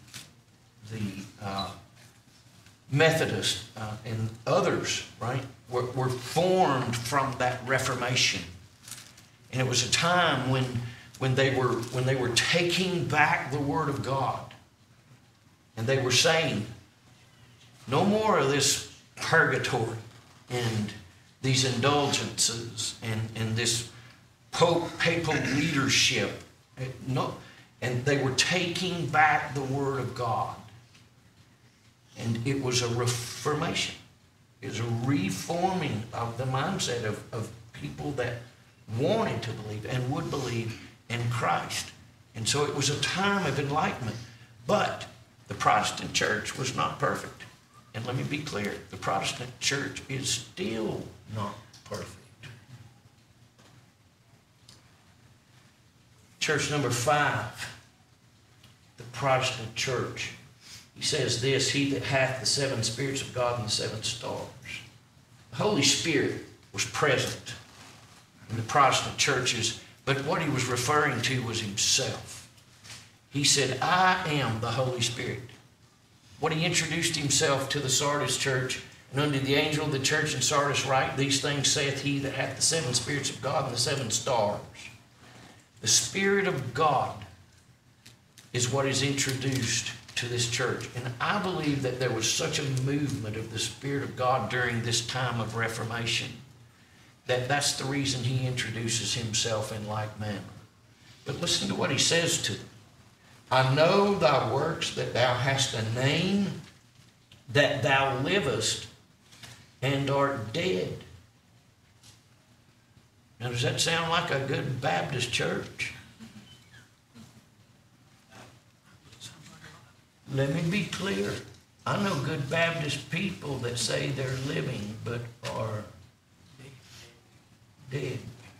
Methodist, and others, right, were formed from that Reformation. And it was a time when they were taking back the Word of God. And they were saying, no more of this purgatory and these indulgences and this papal leadership. No, and they were taking back the Word of God. And it was a reformation. It was a reforming of the mindset of people that wanted to believe and would believe in Christ. And so it was a time of enlightenment. But the Protestant church was not perfect. And let me be clear, the Protestant church is still not perfect. Church number 5, the Protestant church. He says this, he that hath the 7 spirits of God and the 7 stars. The Holy Spirit was present in the Protestant churches, but what he was referring to was himself. He said, I am the Holy Spirit. When he introduced himself to the Sardis church, and unto the angel of the church in Sardis write, these things saith he that hath the 7 spirits of God and the 7 stars. The Spirit of God is what is introduced to this church. And I believe that there was such a movement of the Spirit of God during this time of Reformation that that's the reason he introduces himself in like manner. But listen to what he says to them. I know thy works, that thou hast a name, that thou livest and art dead. Now, does that sound like a good Baptist church? Let me be clear. I know good Baptist people that say they're living but are dead.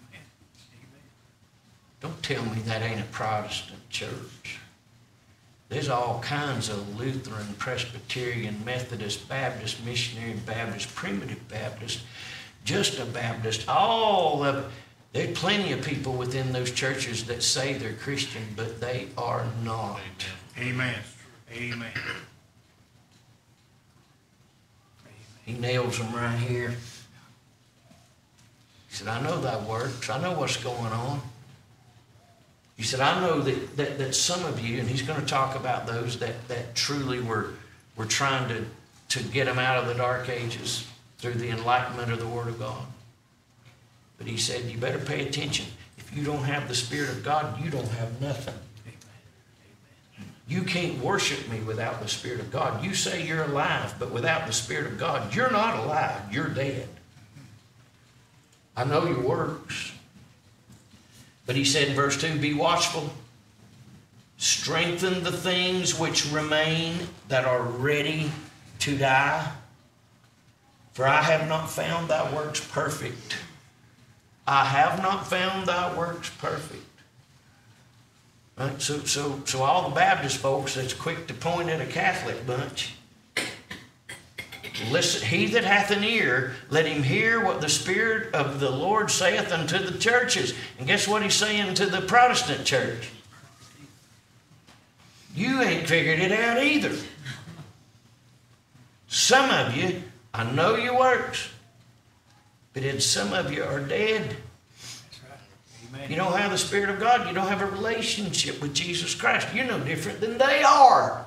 Don't tell me that ain't a Protestant church. There's all kinds of Lutheran, Presbyterian, Methodist, Baptist, Missionary Baptist, Primitive Baptist, just a Baptist, all of. There's plenty of people within those churches that say they're Christian, but they are not. Amen. Amen. He nails them right here. He said, I know thy works. I know what's going on. He said, I know that some of you, and he's going to talk about those that truly were trying to get them out of the dark ages through the enlightenment of the Word of God. But he said, you better pay attention. If you don't have the Spirit of God, you don't have nothing. You can't worship me without the Spirit of God. You say you're alive, but without the Spirit of God, you're not alive. You're dead. I know your works. But he said in verse 2, be watchful. Strengthen the things which remain that are ready to die. For I have not found thy works perfect. I have not found thy works perfect. Right? So all the Baptist folks that's quick to point at a Catholic bunch, listen, he that hath an ear, let him hear what the Spirit of the Lord saith unto the churches. And guess what he's saying to the Protestant church? You ain't figured it out either. Some of you, I know your works, but then some of you are dead. That's right. Amen. You don't have the Spirit of God. You don't have a relationship with Jesus Christ. You're no different than they are.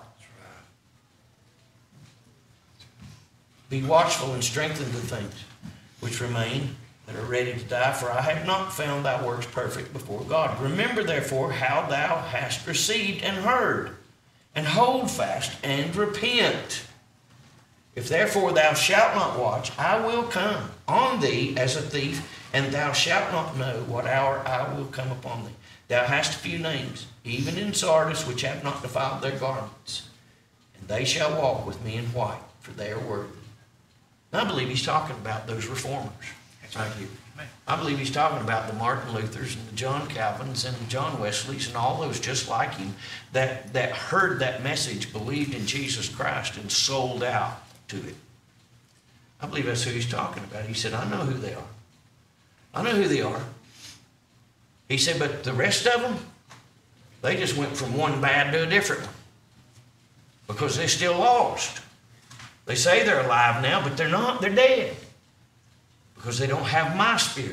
Be watchful and strengthen the things which remain that are ready to die, for I have not found thy works perfect before God. Remember therefore how thou hast received and heard, and hold fast and repent. If therefore thou shalt not watch, I will come on thee as a thief, and thou shalt not know what hour I will come upon thee. Thou hast a few names, even in Sardis, which have not defiled their garments, and they shall walk with me in white, for they are worthy. I believe he's talking about those reformers right here. I believe he's talking about the Martin Luthers and the John Calvins and the John Wesleys and all those just like him that heard that message, believed in Jesus Christ, and sold out to it. I believe that's who he's talking about. He said, I know who they are. I know who they are. He said, but the rest of them, they just went from one bad to a different one because they're still lost. They say they're alive now, but they're not. They're dead because they don't have my Spirit.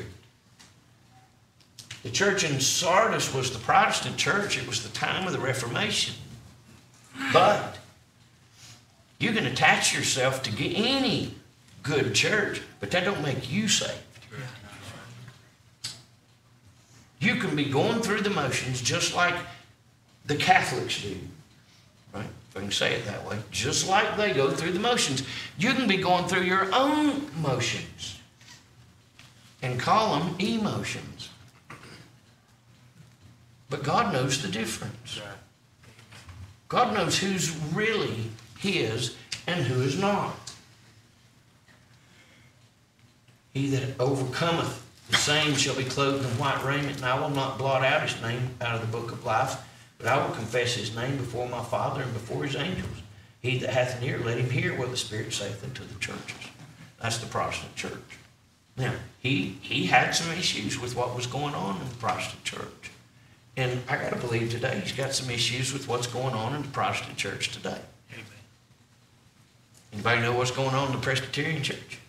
The church in Sardis was the Protestant church. It was the time of the Reformation. But you can attach yourself to any good church, but that don't make you saved. You can be going through the motions just like the Catholics do. Right? If I can say it that way. Just like they go through the motions. You can be going through your own motions and call them emotions. But God knows the difference. God knows who's really His and who is not. He that overcometh, the same shall be clothed in white raiment, and I will not blot out his name out of the book of life, but I will confess his name before my Father and before his angels. He that hath an ear, let him hear what the Spirit saith unto the churches. That's the Protestant church. Now, he had some issues with what was going on in the Protestant church. And I got to believe today he's got some issues with what's going on in the Protestant church today. Amen. Anybody know what's going on in the Presbyterian church?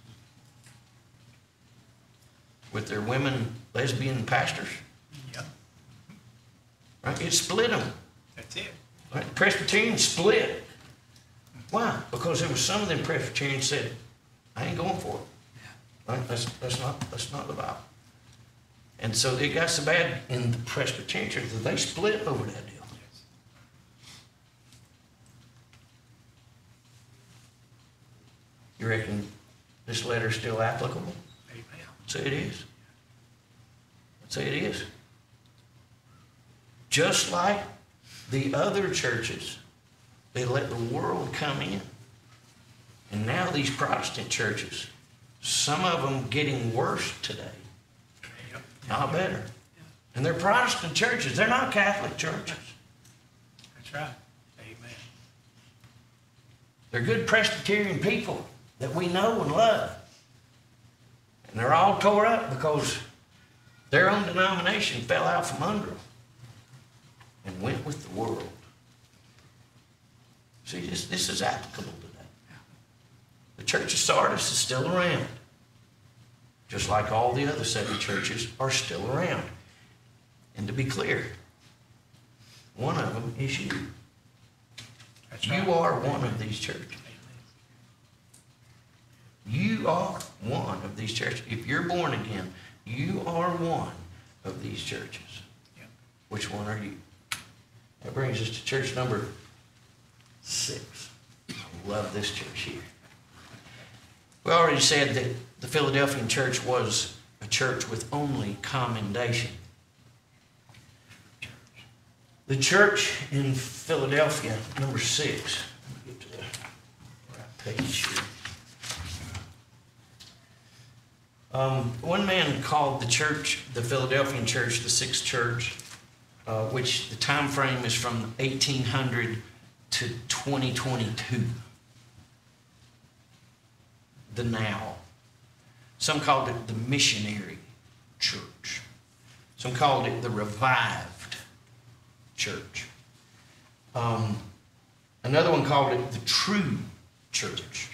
With their women lesbian pastors? Yep. Right? It split them. That's it. Right? The Presbyterians split. Why? Because there was some of them Presbyterians said, I ain't going for it. Right? That's not the Bible. And so it got so bad in the Presbyterian church that they split over that deal. You reckon this letter is still applicable? Amen. Say it is. I'd say it is. Just like the other churches, they let the world come in. And now these Protestant churches, some of them getting worse today Y'all better. And they're Protestant churches. They're not Catholic churches. That's right. Amen. They're good Presbyterian people that we know and love. And they're all tore up because their own denomination fell out from under them and went with the world. See, this is applicable today. The Church of Sardis is still around, just like all the other 7 churches are still around. And to be clear, one of them is you. That's right. You are one of these churches. You are one of these churches. If you're born again, you are one of these churches. Yep. Which one are you? That brings us to church number 6. I love this church here. We already said that the Philadelphian church was a church with only commendation. The church in Philadelphia, number 6. Let me get to the right page here. One man called the church, the Philadelphian church, the 6th church, which the time frame is from 1800 to 2022. The now. Some called it the missionary church. Some called it the revived church. Another one called it the true church.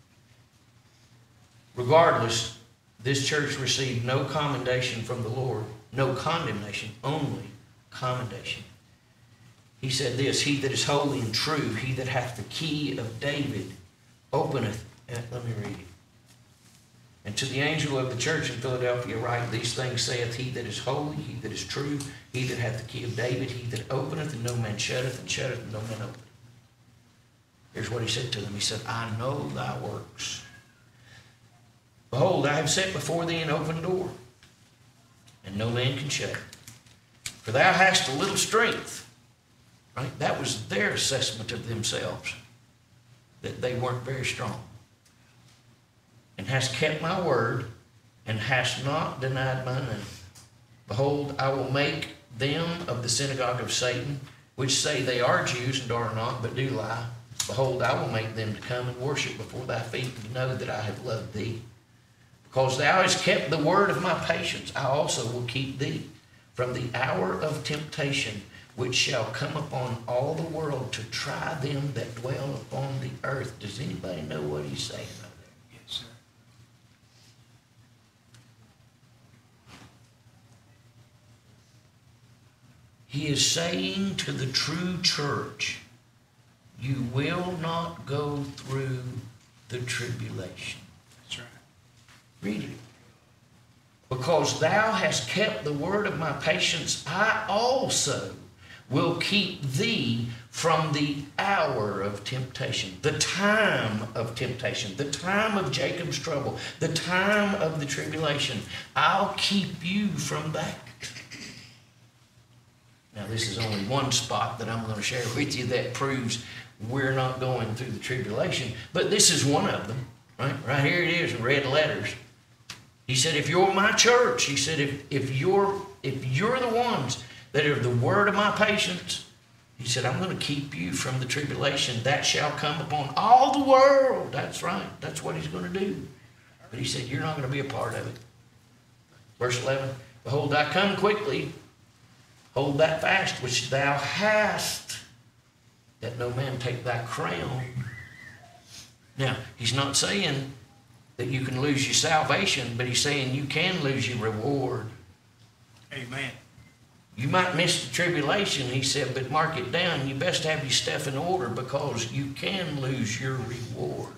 Regardless, this church received no commendation from the Lord, no condemnation, only commendation. He said this, "He that is holy and true, he that hath the key of David, openeth," let me read it. "And to the angel of the church in Philadelphia write, these things saith he that is holy, he that is true, he that hath the key of David, he that openeth, and no man shutteth, and shutteth, and no man openeth." Here's what he said to them. He said, "I know thy works. Behold, I have set before thee an open door, and no man can shut it. For thou hast a little strength." Right? That was their assessment of themselves, that they weren't very strong. "And hast kept my word, and hast not denied my name. Behold, I will make them of the synagogue of Satan, which say they are Jews and are not, but do lie. Behold, I will make them to come and worship before thy feet, and know that I have loved thee. Because thou hast kept the word of my patience, I also will keep thee from the hour of temptation, which shall come upon all the world to try them that dwell upon the earth." Does anybody know what he's saying right there? Yes, sir. He is saying to the true church, you will not go through the tribulation. That's right. Read it. "Because thou hast kept the word of my patience, I also will keep thee from the hour of temptation," the time of temptation, the time of Jacob's trouble, the time of the tribulation. I'll keep you from that. Now, this is only one spot that I'm going to share with you that proves we're not going through the tribulation, but this is one of them, right? Right here it is in red letters. He said, if you're my church, he said, if you're the ones that are the word of my patience, he said, I'm going to keep you from the tribulation that shall come upon all the world. That's right. That's what he's going to do. But he said, you're not going to be a part of it. Verse 11, "Behold, I come quickly. Hold that fast which thou hast, that no man take thy crown." Now, he's not saying that you can lose your salvation, but he's saying you can lose your reward. Amen. You might miss the tribulation, he said, but mark it down. You best have your stuff in order because you can lose your reward.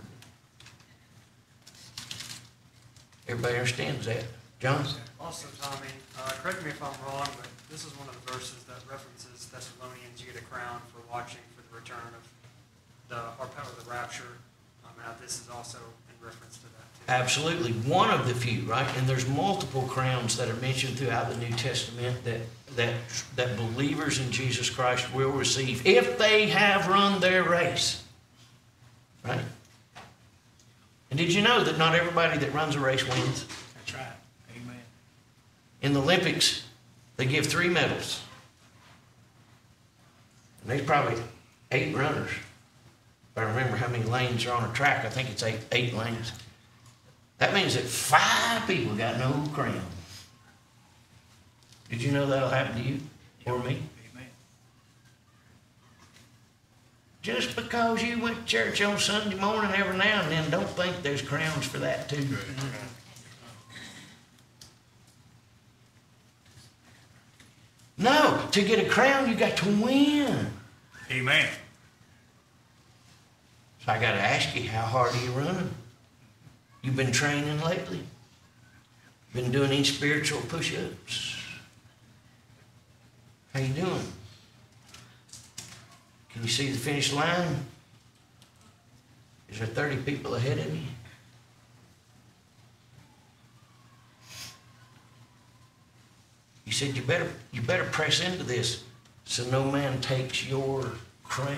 Everybody understands that? John? Also, Tommy, correct me if I'm wrong, but this is one of the verses that references Thessalonians, you get a crown for watching for the return of the rapture. Now, this is also in reference to that, too. Absolutely. One of the few, right? And there's multiple crowns that are mentioned throughout the New Testament that believers in Jesus Christ will receive if they have run their race. Right? And did you know that not everybody that runs a race wins? That's right. Amen. In the Olympics, they give 3 medals. And there's probably 8 runners. If I remember how many lanes are on a track, I think it's 8 lanes. That means that 5 people got no crown. Did you know that'll happen to you or me? Amen. Just because you went to church on Sunday morning every now and then, don't think there's crowns for that too. No, to get a crown, you got to win. Amen. So I got to ask you, how hard are you running? You've been training lately? Been doing any spiritual push-ups? How you doing? Can you see the finish line? Is there 30 people ahead of you? You said you better press into this so no man takes your crown.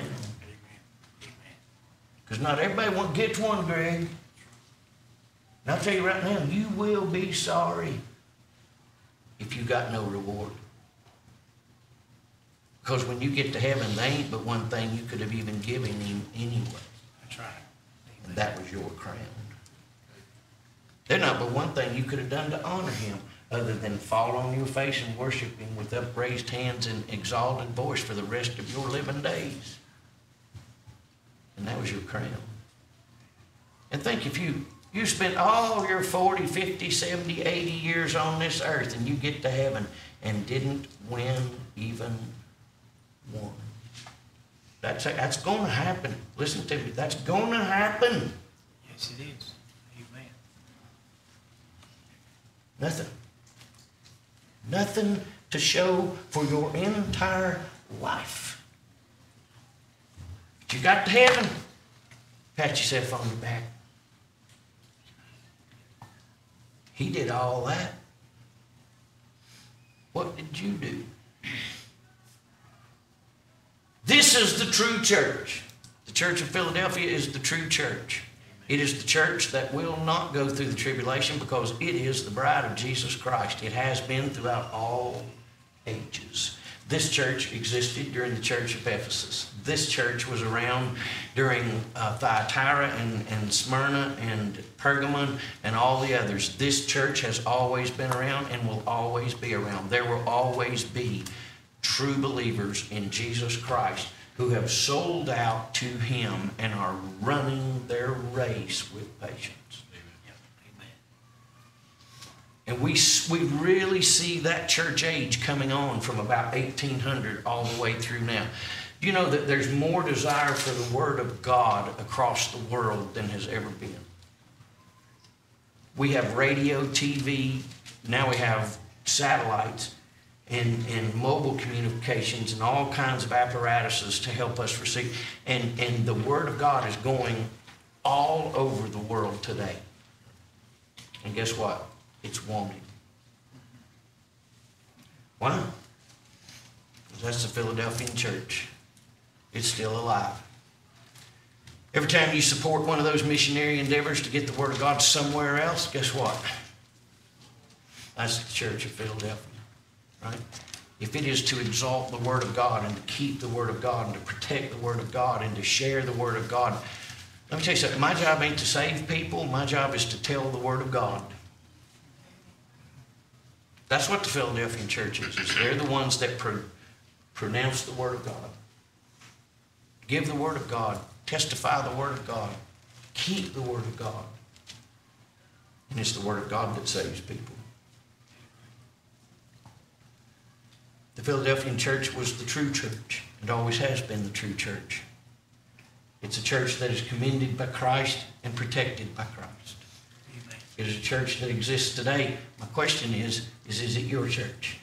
Because not everybody gets one, Greg. And I'll tell you right now, you will be sorry if you got no reward. Because when you get to heaven, there ain't but one thing you could have even given him anyway. That's right. And that was your crown. There's not but one thing you could have done to honor him other than fall on your face and worship him with upraised hands and exalted voice for the rest of your living days. And that was your crown. And think if you spent all your 40, 50, 70, 80 years on this earth and you get to heaven and didn't win even one. That's going to happen. Listen to me. That's going to happen. Yes, it is. Amen. Nothing. Nothing to show for your entire life. But you got to heaven. Pat yourself on the back. He did all that. What did you do? This is the true church. The Church of Philadelphia is the true church. It is the church that will not go through the tribulation because it is the bride of Jesus Christ. It has been throughout all ages. This church existed during the church of Ephesus. This church was around during Thyatira and Smyrna and Pergamon and all the others. This church has always been around and will always be around. There will always be true believers in Jesus Christ who have sold out to him and are running their race with patience. And we really see that church age coming on from about 1800 all the way through now. Do you know that there's more desire for the Word of God across the world than has ever been? We have radio, TV, now we have satellites and mobile communications and all kinds of apparatuses to help us receive. And the Word of God is going all over the world today. And guess what? It's wanted. Why? Because that's the Philadelphian church. It's still alive. Every time you support one of those missionary endeavors to get the Word of God somewhere else, guess what? That's the Church of Philadelphia, right? If it is to exalt the Word of God and to keep the Word of God and to protect the Word of God and to share the Word of God, let me tell you something. My job ain't to save people. My job is to tell the Word of God. That's what the Philadelphian church is. They're the ones that pronounce the Word of God. Give the Word of God. Testify the Word of God. Keep the Word of God. And it's the Word of God that saves people. The Philadelphian church was the true church. It always has been the true church. It's a church that is commended by Christ and protected by Christ. It is a church that exists today. My question is it your church?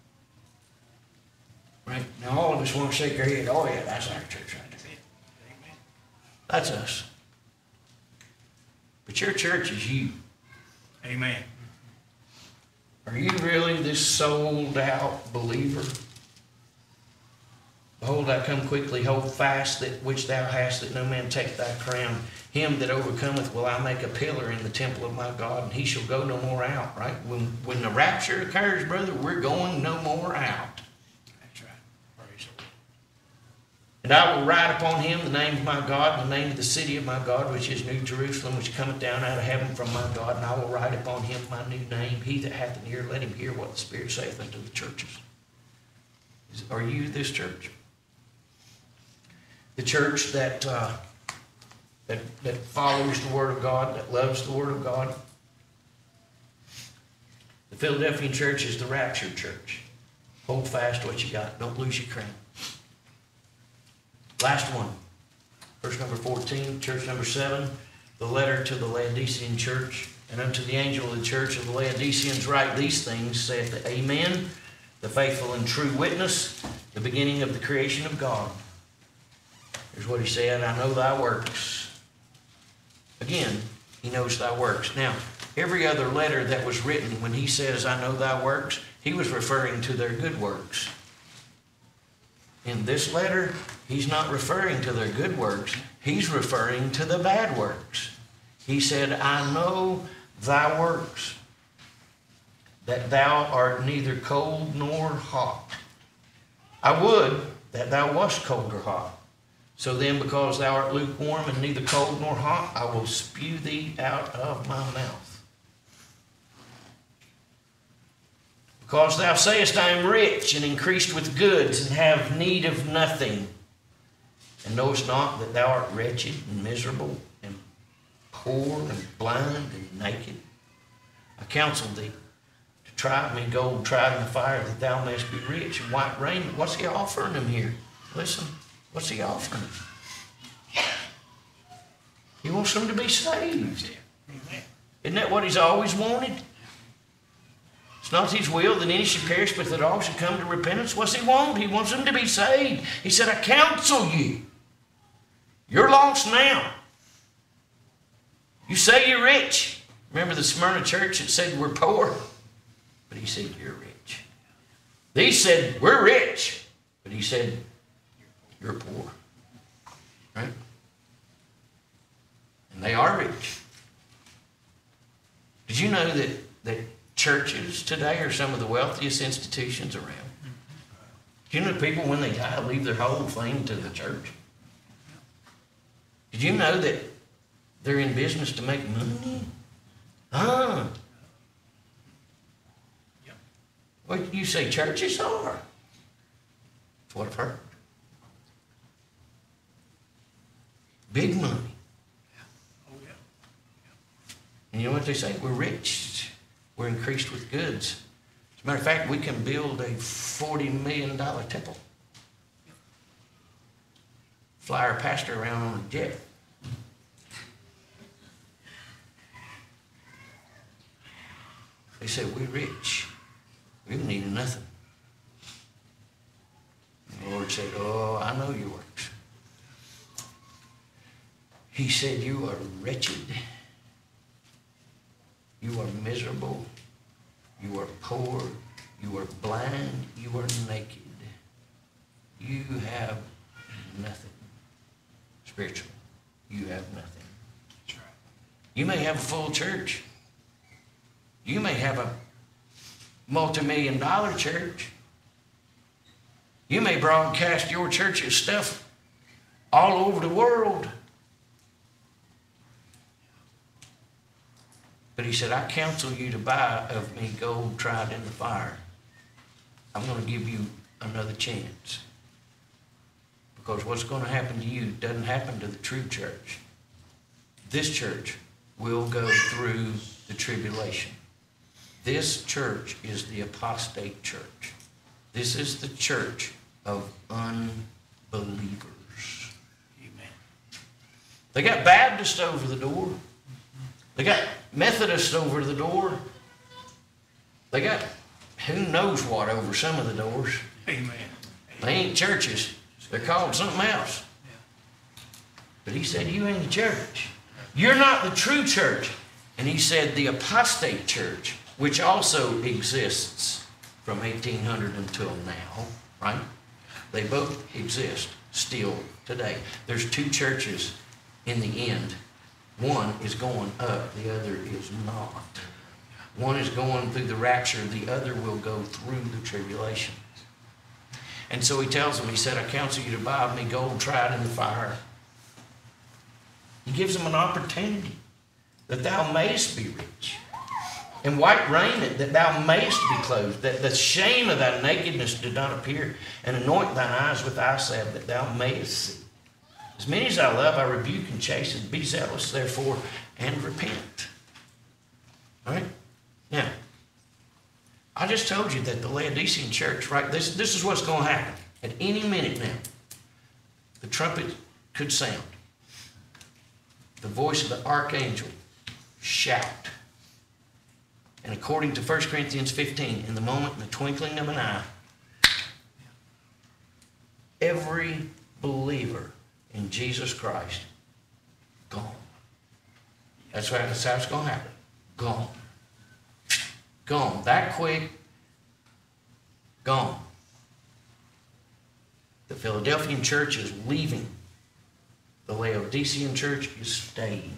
Right? Now all of us want to shake our head. Oh yeah, that's our church right there. That's us. But your church is you. Amen. Are you really this sold out believer? Behold, I come quickly, hold fast that which thou hast, that no man take thy crown. Him that overcometh will I make a pillar in the temple of my God, and he shall go no more out, right? When the rapture occurs, brother, we're going no more out. That's right. Praise the Lord. And I will write upon him the name of my God, and the name of the city of my God, which is New Jerusalem, which cometh down out of heaven from my God. And I will write upon him my new name. He that hath an ear, let him hear what the Spirit saith unto the churches. Are you this church? The church that follows the Word of God, that loves the Word of God. The Philadelphian church is the raptured church. Hold fast what you got. Don't lose your crown. Last one. Verse number 14, church number 7. The letter to the Laodicean church. And unto the angel of the church of the Laodiceans write these things, saith the Amen, the faithful and true witness, the beginning of the creation of God. Here's what he said, I know thy works. Again, he knows thy works. Now, every other letter that was written, when he says, I know thy works, he was referring to their good works. In this letter, he's not referring to their good works. He's referring to the bad works. He said, I know thy works, that thou art neither cold nor hot. I would that thou wast cold or hot. So then, because thou art lukewarm and neither cold nor hot, I will spew thee out of my mouth. Because thou sayest, I am rich and increased with goods and have need of nothing, and knowest not that thou art wretched and miserable and poor and blind and naked. I counsel thee to try me gold tried in the fire, that thou mayest be rich, and white raiment. What's he offering them here? Listen. What's he offering? He wants them to be saved. Amen. Isn't that what he's always wanted? It's not his will that any should perish, but that all should come to repentance. What's he want? He wants them to be saved. He said, I counsel you. You're lost now. You say you're rich. Remember the Smyrna church that said we're poor? But he said, you're rich. These said, we're rich. But he said, you're poor. Right? And they are rich. Did you know that churches today are some of the wealthiest institutions around? Do you know people, when they die, leave their whole thing to the church? Did you know that they're in business to make money? What you say churches are? That's what I've heard. Big money. Oh, yeah. And you know what they say? We're rich. We're increased with goods. As a matter of fact, we can build a $40 million temple. Fly our pastor around on a jet. They said, we're rich. We don't need nothing. And the Lord said, oh, I know your works. He said, you are wretched. You are miserable. You are poor. You are blind. You are naked. You have nothing. Spiritually, you have nothing. That's right. You may have a full church. You may have a multi-million-dollar church. You may broadcast your church's stuff all over the world. But he said, I counsel you to buy of me gold tried in the fire. I'm going to give you another chance. Because what's going to happen to you doesn't happen to the true church. This church will go through the tribulation. This church is the apostate church. This is the church of unbelievers. Amen. They got Baptists over the door. They got Methodists over the door. They got who knows what over some of the doors. Amen. They ain't churches. They're called something else. But he said, you ain't the church. You're not the true church. And he said, the apostate church, which also exists from 1800 until now, right? They both exist still today. There's two churches in the end. One is going up, the other is not. One is going through the rapture, the other will go through the tribulation. And so he tells them, he said, I counsel you to buy of me gold tried in the fire. He gives them an opportunity that thou mayest be rich, and white raiment that thou mayest be clothed, that the shame of thy nakedness did not appear, and anoint thine eyes with eye salve that thou mayest see. As many as I love, I rebuke and chasten. Be zealous, therefore, and repent. All right? Now, I just told you that the Laodicean church, right? This is what's going to happen. At any minute now, the trumpet could sound. The voice of the archangel shout. And according to 1 Corinthians 15, in the moment, in the twinkling of an eye, every believer in Jesus Christ, gone. That's right, that's how it's going to happen. Gone. Gone. That quick, gone. The Philadelphian church is leaving. The Laodicean church is staying.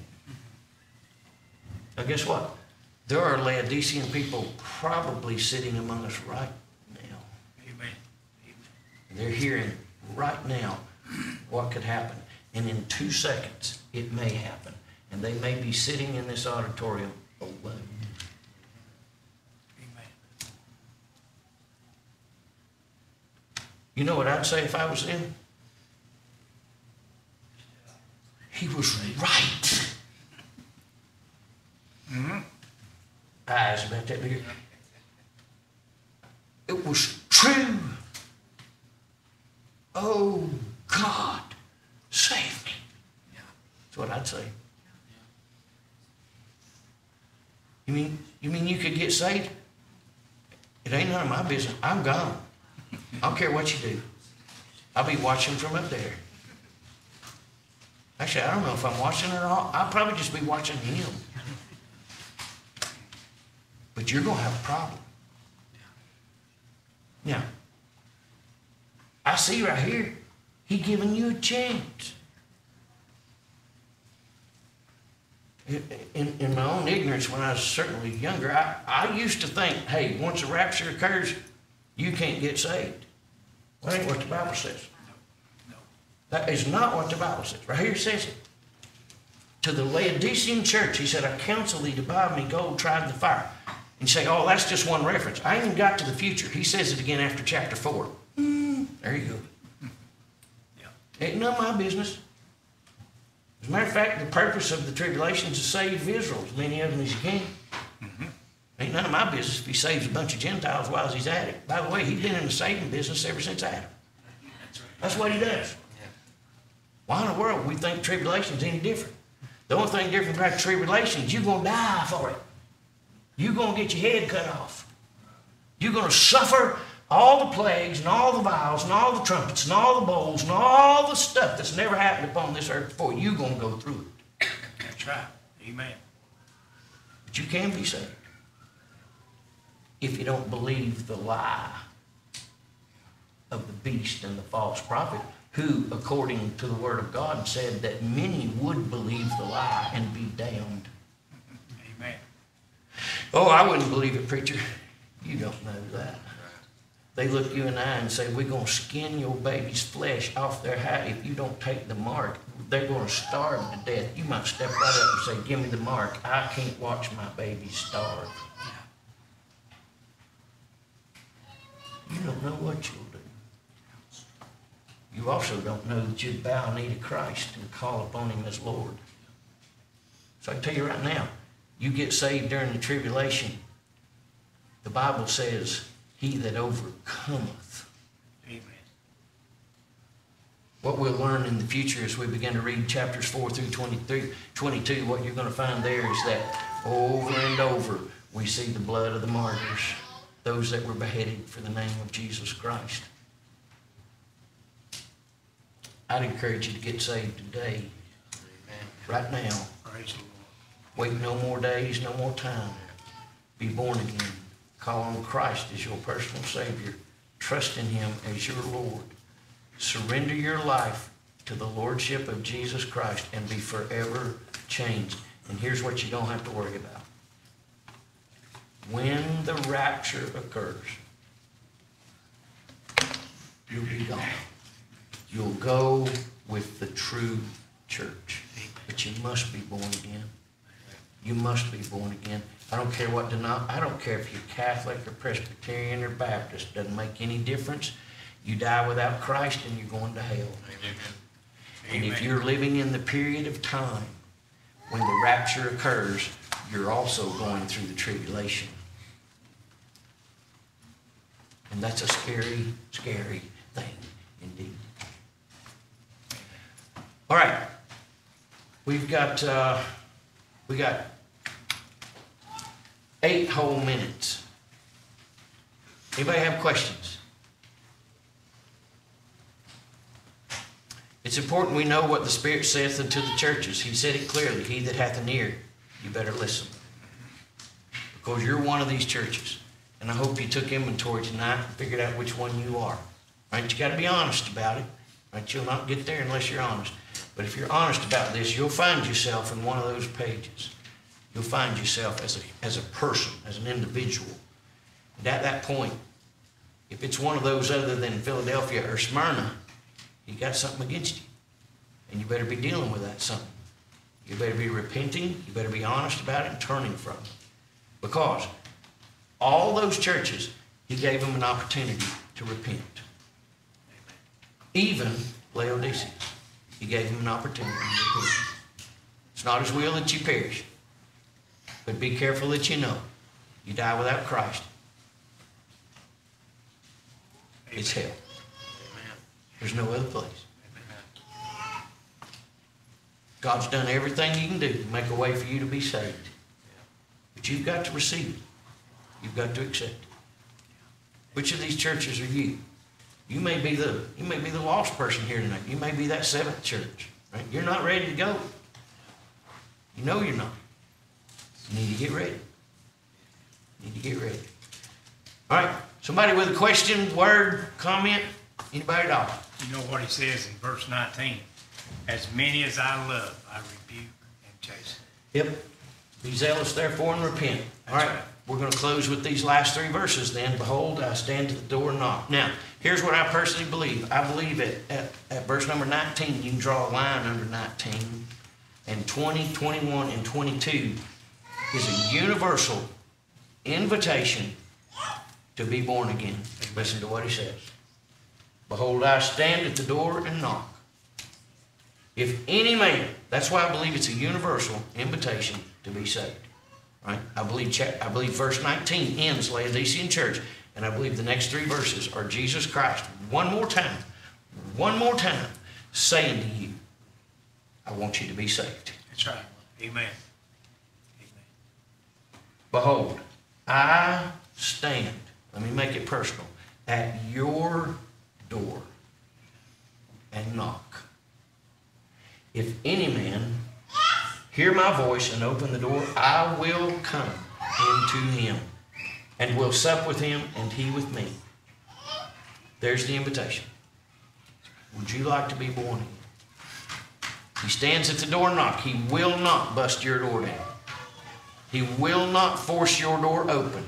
Now guess what? There are Laodicean people probably sitting among us right now. Amen. Amen. They're hearing right now what could happen. And in 2 seconds, it may happen. And they may be sitting in this auditorium alone. Amen. You know what I'd say if I was them? He was right. Mm-hmm. Eyes about that big. It was true. Oh, God, save me. That's what I'd say. You mean you could get saved? It ain't none of my business. I'm gone. I don't care what you do. I'll be watching from up there. Actually, I don't know if I'm watching or not. I'll probably just be watching him. But you're going to have a problem. Now, I see right here, he giving you a chance. In my own ignorance, when I was certainly younger, I used to think, hey, once the rapture occurs, you can't get saved. Well, that ain't what the Bible says. No. That is not what the Bible says. Right here it says it. To the Laodicean church, he said, I counsel thee to buy of me gold tried in the fire. And you say, oh, that's just one reference. I ain't even got to the future. He says it again after chapter 4. There you go. Yeah. Ain't none of my business. As a matter of fact, the purpose of the tribulation is to save Israel, as many of them as you can. Mm-hmm. Ain't none of my business if he saves a bunch of Gentiles while he's at it. By the way, he's been in the saving business ever since Adam. That's right. That's what he does. Why in the world we think tribulation is any different? The only thing different about tribulation is you're going to die for it. You're going to get your head cut off. You're going to suffer all the plagues and all the vials and all the trumpets and all the bowls and all the stuff that's never happened upon this earth before. You're going to go through it. That's right. Amen. But you can be saved if you don't believe the lie of the beast and the false prophet, who, according to the word of God, said that many would believe the lie and be damned. Amen. Oh, I wouldn't believe it, preacher. You don't know that. They look you in the eye and say, we're going to skin your baby's flesh off their hide if you don't take the mark. They're going to starve to death. You might step right up and say, give me the mark. I can't watch my baby starve. You don't know what you'll do. You also don't know that you'd bow a knee to Christ and call upon him as Lord. So I can tell you right now, you get saved during the tribulation, the Bible says, he that overcometh. Amen. What we'll learn in the future as we begin to read chapters 4 through 22, what you're going to find there is that over and over we see the blood of the martyrs, those that were beheaded for the name of Jesus Christ. I'd encourage you to get saved today, right now. Praise the Lord. Wait no more days, no more time. Be born again. Call on Christ as your personal Savior. Trust in him as your Lord. surrender your life to the Lordship of Jesus Christ and be forever changed. And here's what you don't have to worry about. When the rapture occurs, you'll be gone. You'll go with the true church. But you must be born again. You must be born again. I don't care what I don't care if you're Catholic or Presbyterian or Baptist. Doesn't make any difference. You die without Christ and you're going to hell. And if you're living in the period of time when the rapture occurs, you're also going through the tribulation. And that's a scary, scary thing indeed. All right. We got 8 whole minutes. Anybody have questions? It's important we know what the Spirit saith unto the churches. He said it clearly. He that hath an ear, you better listen. Because you're one of these churches. And I hope you took inventory tonight and figured out which one you are. Right? You got to be honest about it. Right? You'll not get there unless you're honest. But if you're honest about this, you'll find yourself in one of those pages. You'll find yourself as a person, as an individual. And at that point, if it's one of those other than Philadelphia or Smyrna, you got something against you. And you better be dealing with that something. You better be repenting. You better be honest about it and turning from it. Because all those churches, he gave them an opportunity to repent. Even Laodicea, he gave them an opportunity to repent. It's not his will that you perish. But be careful that you know. You die without Christ. It's hell. There's no other place. God's done everything he can do to make a way for you to be saved. But you've got to receive it. You've got to accept it. Which of these churches are you? You may be the lost person here tonight. You may be that 7th church. Right? You're not ready to go. You know you're not. You need to get ready. You need to get ready. All right. Somebody with a question, word, comment? Anybody at all? You know what he says in verse 19? As many as I love, I rebuke and chasten. Yep. Be zealous therefore and repent. All right. We're going to close with these last 3 verses then. Behold, I stand at the door and knock. Now, here's what I personally believe. I believe at verse number 19, you can draw a line under 19. And 20, 21, and 22 is a universal invitation to be born again. Listen to what he says. Behold, I stand at the door and knock. If any man, that's why I believe it's a universal invitation to be saved. Right? I believe verse 19 ends Laodicean church, and I believe the next 3 verses are Jesus Christ one more time, saying to you, I want you to be saved. That's right. Amen. Behold, I stand, let me make it personal, at your door and knock. If any man hear my voice and open the door, I will come into him and will sup with him and he with me. There's the invitation. Would you like to be born again? He stands at the door and knock. He will not bust your door down. He will not force your door open.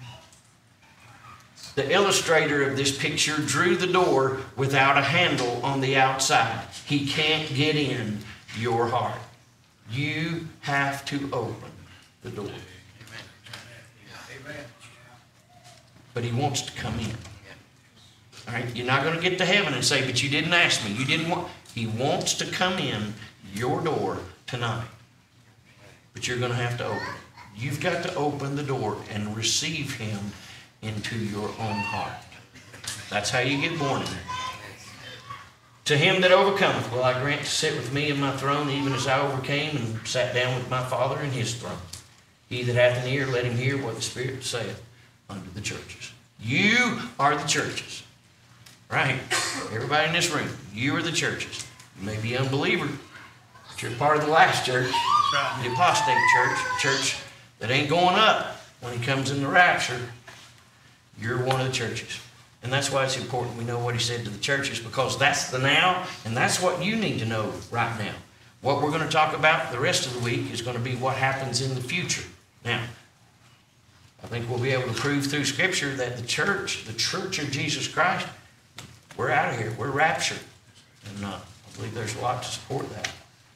The illustrator of this picture drew the door without a handle on the outside. He can't get in your heart. You have to open the door. Amen. But he wants to come in. All right? You're not going to get to heaven and say, but you didn't ask me. You didn't want. He wants to come in your door tonight. But you're going to have to open it. You've got to open the door and receive him into your own heart. That's how you get born again. To him that overcometh will I grant to sit with me in my throne, even as I overcame and sat down with my Father in his throne. He that hath an ear, let him hear what the Spirit saith unto the churches. You are the churches. Right? Everybody in this room, you are the churches. You may be an unbeliever, but you're part of the last church, the apostate church, church that ain't going up when he comes in the rapture. You're one of the churches. And that's why it's important we know what he said to the churches, because that's the now, and that's what you need to know right now. What we're going to talk about the rest of the week is going to be what happens in the future. Now, I think we'll be able to prove through Scripture that the church of Jesus Christ, we're out of here. We're raptured. And I believe there's a lot to support that.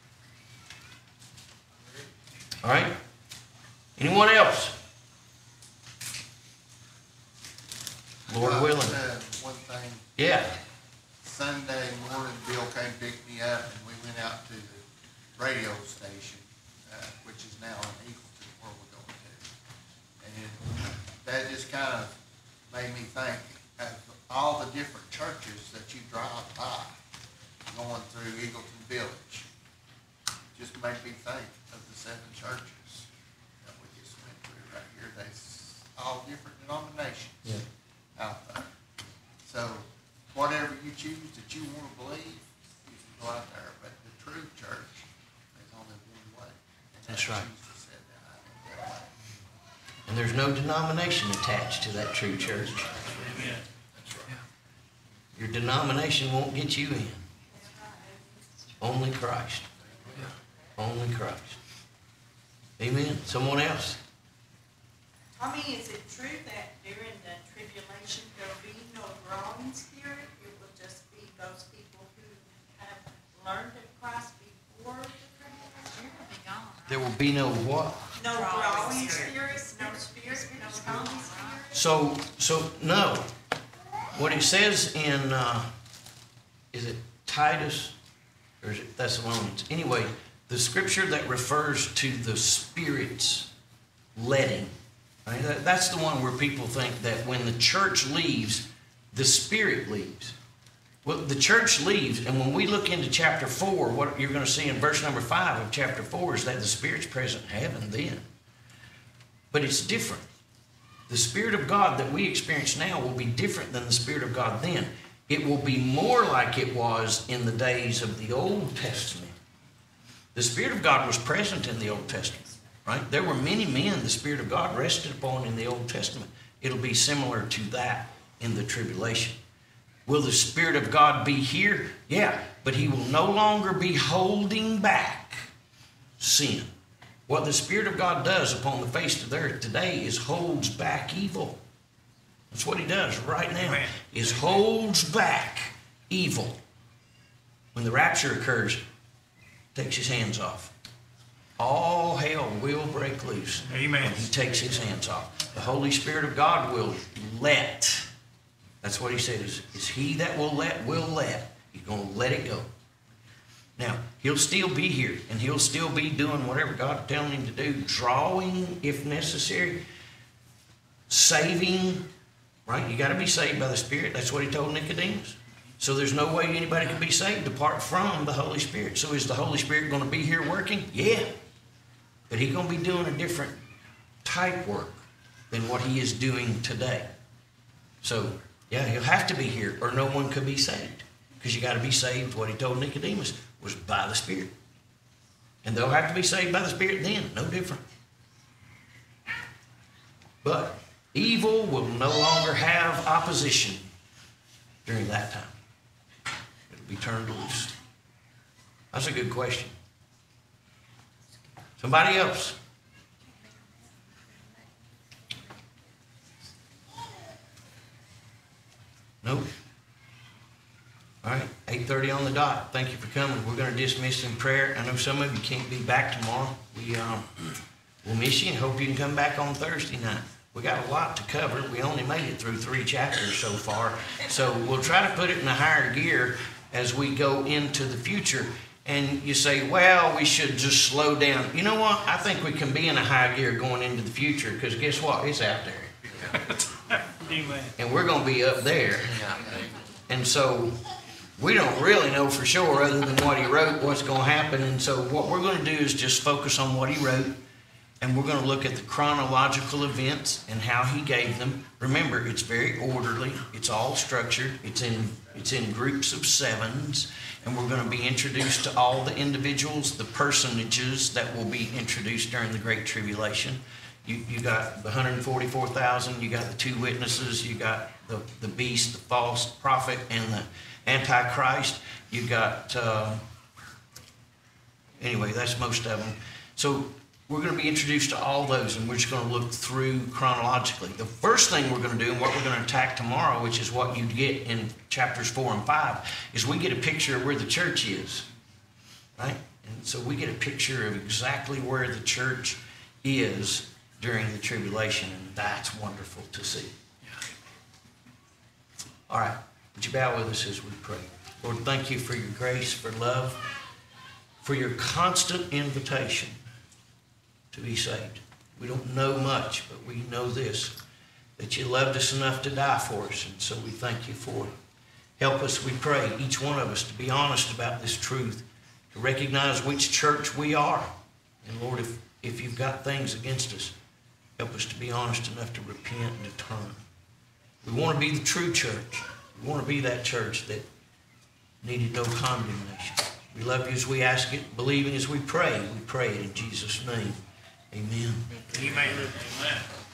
All right? Anyone else? Lord willing. One thing, Yeah. Sunday morning, Bill came pick me up, and we went out to the radio station, which is now in Eagleton, where we're going to. And that just kind of made me think of all the different churches that you drive by going through Eagleton Village. Just made me think of the 7 churches that we just went through right here. They're all different denominations. Yeah. Out there. So whatever you choose that you want to believe, you can go out there. But the true church, there's only one way. And That's right. Jesus said that way. And there's no denomination attached to that true church. Your denomination won't get you in. Only Christ. Only Christ. Amen. Someone else? Tommy, is it true that during the tribulation there will be no drawing spirit? It will just be those people who have learned of Christ before the tribulation? There will be no what? No drawing spirit, no spirit, no drawing spirit? So no. What it says in, is it Titus, or is it Thessalonians? Anyway, the scripture that refers to the Spirit's letting, right? That's the one where people think that when the church leaves, the Spirit leaves. Well, the church leaves, and when we look into chapter 4, what you're going to see in verse number 5 of chapter 4 is that the Spirit's present in heaven then. But it's different. The Spirit of God that we experience now will be different than the Spirit of God then. It will be more like it was in the days of the Old Testament. The Spirit of God was present in the Old Testament, right? There were many men the Spirit of God rested upon in the Old Testament. It'll be similar to that in the tribulation. Will the Spirit of God be here? Yeah, but he will no longer be holding back sin. What the Spirit of God does upon the face of the earth today is holds back evil. That's what he does right now, is holds back evil. When the rapture occurs, takes his hands off. All hell will break loose. Amen. When he takes his hands off. The Holy Spirit of God will let. That's what he said, is he that will let. He's going to let it go. Now, he'll still be here, and he'll still be doing whatever God's telling him to do, drawing if necessary, saving, right? You got to be saved by the Spirit. That's what he told Nicodemus. So there's no way anybody can be saved apart from the Holy Spirit. So is the Holy Spirit going to be here working? Yeah. But he's going to be doing a different type work than what he is doing today. So, yeah, he'll have to be here or no one could be saved. Because you got to be saved, what he told Nicodemus, was by the Spirit. And they'll have to be saved by the Spirit then, no different. But evil will no longer have opposition during that time. It'll be turned loose. That's a good question. Somebody else? Nope. All right, 8:30 on the dot. Thank you for coming. We're going to dismiss in prayer. I know some of you can't be back tomorrow. We'll miss you and hope you can come back on Thursday night. We got a lot to cover. We only made it through 3 chapters so far. So we'll try to put it in a higher gear as we go into the future. And you say, well, we should just slow down. You know what? I think we can be in a high gear going into the future because guess what? It's out there. Amen. And we're going to be up there. And so we don't really know for sure other than what he wrote what's going to happen. And so what we're going to do is just focus on what he wrote. And we're going to look at the chronological events and how he gave them. Remember, it's very orderly. It's all structured. It's in groups of 7s. And we're going to be introduced to all the individuals, the personages that will be introduced during the Great Tribulation. You got the 144,000. You got the 2 witnesses. You got the beast, the false prophet, and the Antichrist. You got, anyway, that's most of them. So we're going to be introduced to all those, and we're just going to look through chronologically. The first thing we're going to do, and what we're going to attack tomorrow, which is what you get in chapters 4 and 5, is we get a picture of where the church is, right? And so we get a picture of exactly where the church is during the tribulation, and that's wonderful to see. All right, would you bow with us as we pray? Lord, thank you for your grace, for love, for your constant invitation to be saved. We don't know much, but we know this, that you loved us enough to die for us, and so we thank you for it. Help us, we pray, each one of us, to be honest about this truth, to recognize which church we are. And Lord, if you've got things against us, help us to be honest enough to repent and to turn. We want to be the true church. We want to be that church that needed no condemnation. We love you as we ask it, believing as we pray. We pray it in Jesus' name. Amen. Amen. Amen.